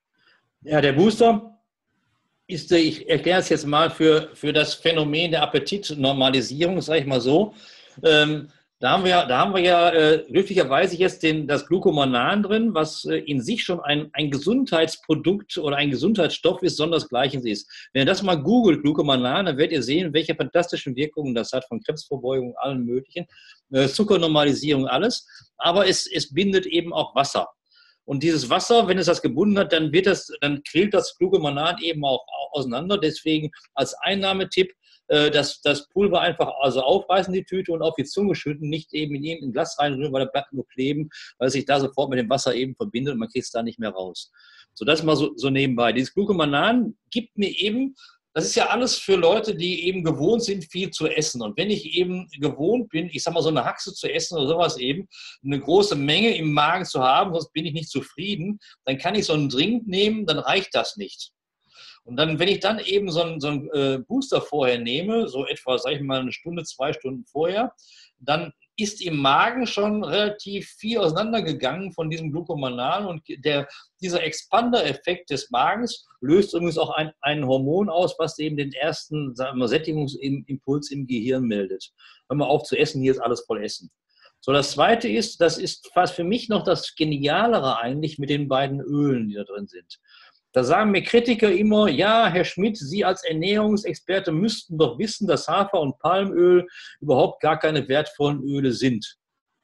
Ja, der Booster ist, ich erkläre es jetzt mal, für, für das Phänomen der Appetitnormalisierung, sage ich mal so. Ähm, Da haben wir, da haben wir ja äh, glücklicherweise jetzt den, das Glucomannan drin, was äh, in sich schon ein, ein Gesundheitsprodukt oder ein Gesundheitsstoff ist, sondersgleichen ist. Wenn ihr das mal googelt, Glucomannan, dann werdet ihr sehen, welche fantastischen Wirkungen das hat, von Krebsvorbeugung, allen möglichen, äh, Zuckernormalisierung, alles. Aber es, es bindet eben auch Wasser. Und dieses Wasser, wenn es das gebunden hat, dann wird das, dann quillt das Glucomannan eben auch auseinander. Deswegen als Einnahmetipp, Das, das Pulver einfach also aufreißen, die Tüte, und auf die Zunge schütten, nicht eben in irgendein Glas reinrühren, weil da bleibt nur kleben, weil es sich da sofort mit dem Wasser eben verbindet und man kriegt es da nicht mehr raus. So, das mal so, so nebenbei. Dieses Glucomannan gibt mir eben, das ist ja alles für Leute, die eben gewohnt sind, viel zu essen. Und wenn ich eben gewohnt bin, ich sag mal, so eine Haxe zu essen oder sowas eben, eine große Menge im Magen zu haben, sonst bin ich nicht zufrieden, dann kann ich so einen Drink nehmen, dann reicht das nicht. Und dann, wenn ich dann eben so einen, so einen äh, Booster vorher nehme, so etwa, sag ich mal, eine Stunde, zwei Stunden vorher, dann ist im Magen schon relativ viel auseinandergegangen von diesem Glucomannan, und der, dieser Expander-Effekt des Magens löst übrigens auch ein, ein Hormon aus, was eben den ersten, sagen wir, Sättigungsimpuls im Gehirn meldet. Hör mal auf zu essen, hier ist alles voll Essen. So, das Zweite ist, das ist fast für mich noch das Genialere eigentlich mit den beiden Ölen, die da drin sind. Da sagen mir Kritiker immer, ja, Herr Schmidt, Sie als Ernährungsexperte müssten doch wissen, dass Hafer- und Palmöl überhaupt gar keine wertvollen Öle sind.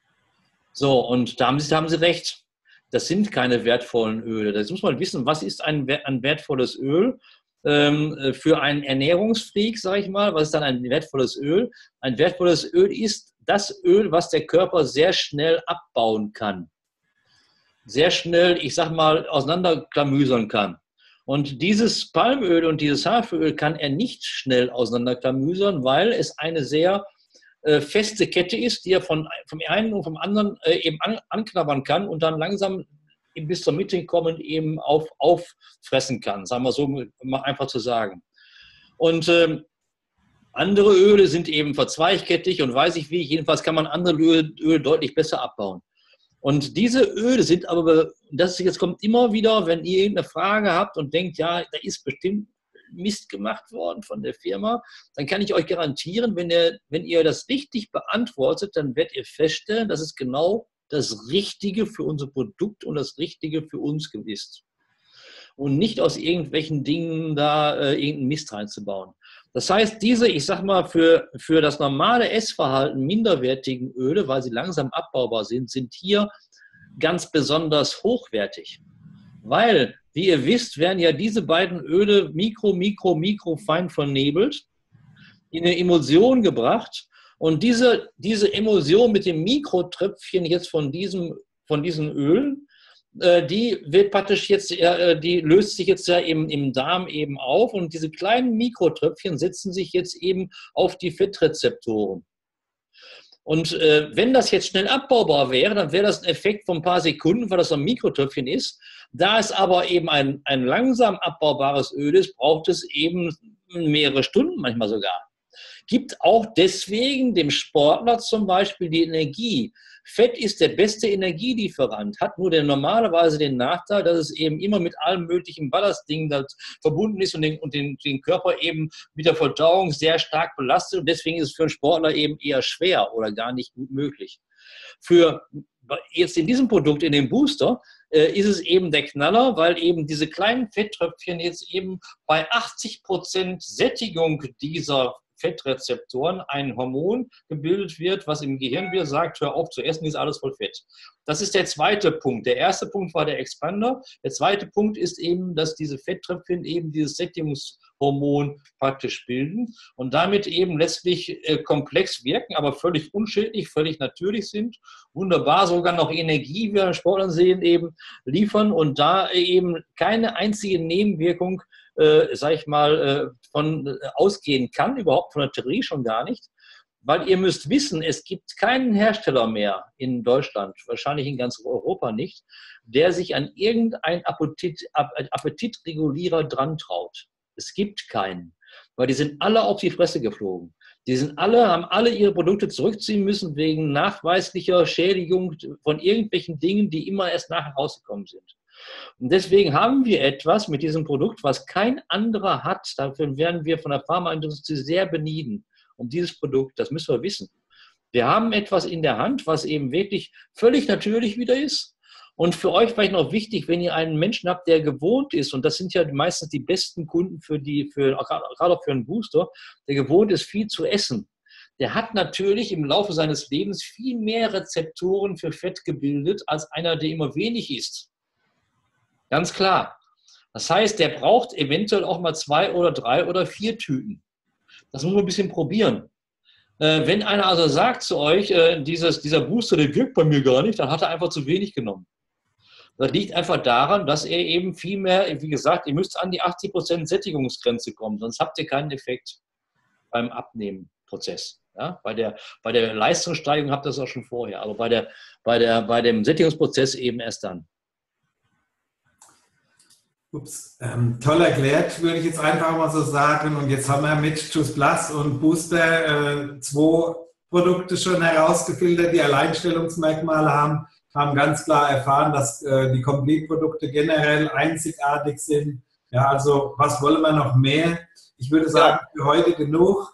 So, und da haben Sie, da haben Sie recht. Das sind keine wertvollen Öle. Das muss man wissen, was ist ein, ein wertvolles Öl? Ähm, für einen Ernährungsfreak, sage ich mal, was ist dann ein wertvolles Öl? Ein wertvolles Öl ist das Öl, was der Körper sehr schnell abbauen kann. Sehr schnell, ich sag mal, auseinanderklamüsern kann. Und dieses Palmöl und dieses Haferöl kann er nicht schnell auseinanderklamüsern, weil es eine sehr äh, feste Kette ist, die er von, vom einen und vom anderen äh, eben an, anknabbern kann und dann langsam bis zur Mitte kommend eben auf, auffressen kann, sagen wir so, um einfach zu sagen. Und äh, andere Öle sind eben verzweigkettig und weiß ich wie, jedenfalls kann man andere Öle, Öle deutlich besser abbauen. Und diese Öle sind aber, das jetzt kommt immer wieder, wenn ihr irgendeine Frage habt und denkt, ja, da ist bestimmt Mist gemacht worden von der Firma, dann kann ich euch garantieren, wenn ihr, wenn ihr das richtig beantwortet, dann werdet ihr feststellen, dass es genau das Richtige für unser Produkt und das Richtige für uns ist. Und nicht aus irgendwelchen Dingen da äh, irgendeinen Mist reinzubauen. Das heißt, diese, ich sag mal, für, für das normale Essverhalten minderwertigen Öle, weil sie langsam abbaubar sind, sind hier ganz besonders hochwertig. Weil, wie ihr wisst, werden ja diese beiden Öle mikro, mikro, mikro fein vernebelt, in eine Emulsion gebracht. Und diese, diese Emulsion mit dem Mikrotröpfchen jetzt von, diesem, von diesen Ölen, die wird praktisch jetzt, die löst sich jetzt ja im, im Darm eben auf, und diese kleinen Mikrotröpfchen setzen sich jetzt eben auf die Fettrezeptoren. Und äh, wenn das jetzt schnell abbaubar wäre, dann wäre das ein Effekt von ein paar Sekunden, weil das so ein Mikrotröpfchen ist. Da es aber eben ein, ein langsam abbaubares Öl ist, braucht es eben mehrere Stunden manchmal sogar. Gibt auch deswegen dem Sportler zum Beispiel die Energie. Fett ist der beste Energielieferant, hat nur der normalerweise den Nachteil, dass es eben immer mit allen möglichen Ballastdingen verbunden ist und, den, und den, den Körper eben mit der Verdauung sehr stark belastet. Und deswegen ist es für einen Sportler eben eher schwer oder gar nicht gut möglich. Für jetzt in diesem Produkt, in dem Booster, äh, ist es eben der Knaller, weil eben diese kleinen Fetttröpfchen jetzt eben bei achtzig Prozent Sättigung dieser Fettrezeptoren ein Hormon gebildet wird, was im Gehirn wieder sagt, hör auf zu essen, ist alles voll Fett. Das ist der zweite Punkt. Der erste Punkt war der Expander. Der zweite Punkt ist eben, dass diese Fetttröpfchen eben dieses Sättigungshormon praktisch bilden und damit eben letztlich äh, komplex wirken, aber völlig unschädlich, völlig natürlich sind, wunderbar sogar noch Energie, wie wir Sportlern sehen, eben liefern und da eben keine einzige Nebenwirkung Äh, sag ich mal, äh, von äh, ausgehen kann, überhaupt von der Theorie schon gar nicht, weil ihr müsst wissen, es gibt keinen Hersteller mehr in Deutschland, wahrscheinlich in ganz Europa nicht, der sich an irgendeinen Appetit, Appetitregulierer dran traut. Es gibt keinen, weil die sind alle auf die Fresse geflogen. Die sind alle, haben alle ihre Produkte zurückziehen müssen wegen nachweislicher Schädigung von irgendwelchen Dingen, die immer erst nachher rausgekommen sind. Und deswegen haben wir etwas mit diesem Produkt, was kein anderer hat. Dafür werden wir von der Pharmaindustrie sehr benieden. Um dieses Produkt, das müssen wir wissen. Wir haben etwas in der Hand, was eben wirklich völlig natürlich wieder ist. Und für euch vielleicht noch wichtig, wenn ihr einen Menschen habt, der gewohnt ist, und das sind ja meistens die besten Kunden für die, für, gerade auch für einen Booster, der gewohnt ist, viel zu essen. Der hat natürlich im Laufe seines Lebens viel mehr Rezeptoren für Fett gebildet, als einer, der immer wenig isst. Ganz klar. Das heißt, der braucht eventuell auch mal zwei oder drei oder vier Tüten. Das muss man ein bisschen probieren. Äh, wenn einer also sagt zu euch, äh, dieses, dieser Booster, der wirkt bei mir gar nicht, dann hat er einfach zu wenig genommen. Das liegt einfach daran, dass er eben viel mehr, wie gesagt, ihr müsst an die achtzig Prozent Sättigungsgrenze kommen, sonst habt ihr keinen Effekt beim Abnehmenprozess. Ja? Bei der, bei der Leistungssteigerung habt ihr das auch schon vorher, aber bei, der, bei, der, bei dem Sättigungsprozess eben erst dann. Ups, ähm, toll erklärt, würde ich jetzt einfach mal so sagen. Und jetzt haben wir mit Juice Plus und Booster äh, zwei Produkte schon herausgefiltert, die Alleinstellungsmerkmale haben. Haben ganz klar erfahren, dass äh, die Complete-Produkte generell einzigartig sind. Ja, also was wollen wir noch mehr? Ich würde sagen, für heute genug.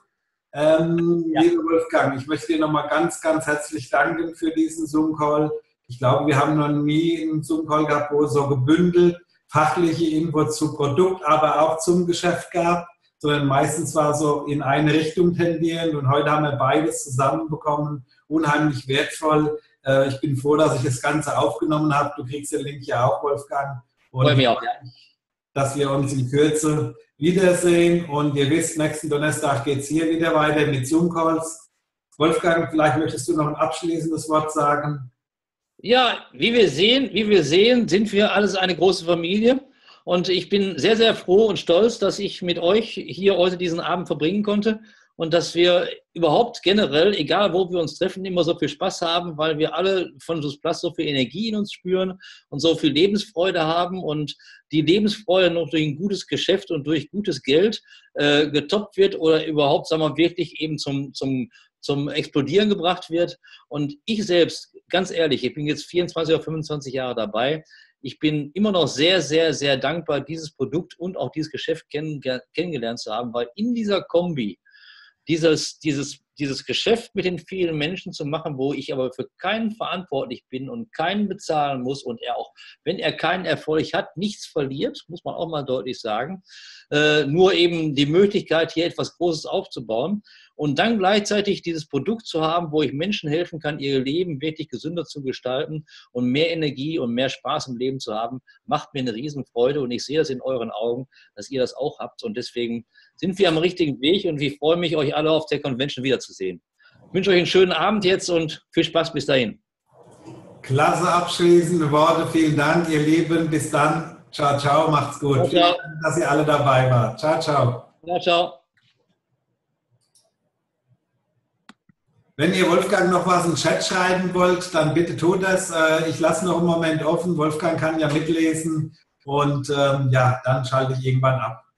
Ähm, ja. Lieber Wolfgang, ich möchte dir nochmal ganz, ganz herzlich danken für diesen Zoom-Call. Ich glaube, wir haben noch nie einen Zoom-Call gehabt, wo es so gebündelt fachliche Infos zu Produkt, aber auch zum Geschäft gab, sondern meistens war so in eine Richtung tendierend und heute haben wir beides zusammenbekommen. Unheimlich wertvoll. Ich bin froh, dass ich das Ganze aufgenommen habe. Du kriegst den Link ja auch, Wolfgang. Und Freue mich auch. Dass wir uns in Kürze wiedersehen. Und ihr wisst, nächsten Donnerstag geht es hier wieder weiter mit Zoom-Calls. Wolfgang, vielleicht möchtest du noch ein abschließendes Wort sagen. Ja, wie wir sehen, wie wir sehen, sind wir alles eine große Familie. Und ich bin sehr, sehr froh und stolz, dass ich mit euch hier heute diesen Abend verbringen konnte. Und dass wir überhaupt generell, egal wo wir uns treffen, immer so viel Spaß haben, weil wir alle von Juice Plus so viel Energie in uns spüren und so viel Lebensfreude haben und die Lebensfreude noch durch ein gutes Geschäft und durch gutes Geld äh, getoppt wird oder überhaupt, sagen wir, wirklich eben zum, zum, zum Explodieren gebracht wird. Und ich selbst, ganz ehrlich, ich bin jetzt vierundzwanzig oder fünfundzwanzig Jahre dabei. Ich bin immer noch sehr, sehr, sehr dankbar, dieses Produkt und auch dieses Geschäft kenn, kennengelernt zu haben, weil in dieser Kombi Dieses, dieses, dieses Geschäft mit den vielen Menschen zu machen, wo ich aber für keinen verantwortlich bin und keinen bezahlen muss und er auch, wenn er keinen Erfolg hat, nichts verliert, muss man auch mal deutlich sagen, äh, nur eben die Möglichkeit, hier etwas Großes aufzubauen und dann gleichzeitig dieses Produkt zu haben, wo ich Menschen helfen kann, ihr Leben wirklich gesünder zu gestalten und mehr Energie und mehr Spaß im Leben zu haben, macht mir eine Riesenfreude und ich sehe das in euren Augen, dass ihr das auch habt und deswegen sind wir am richtigen Weg und ich freue mich, euch alle auf der Convention wiederzusehen. Ich wünsche euch einen schönen Abend jetzt und viel Spaß bis dahin. Klasse abschließende Worte. Vielen Dank, ihr Lieben. Bis dann. Ciao, ciao. Macht's gut. Ciao, ciao. Vielen Dank, dass ihr alle dabei wart. Ciao, ciao. Ciao, ciao. Wenn ihr Wolfgang noch was im Chat schreiben wollt, dann bitte tut das. Ich lasse noch einen Moment offen. Wolfgang kann ja mitlesen. Und ähm, ja, dann schalte ich irgendwann ab.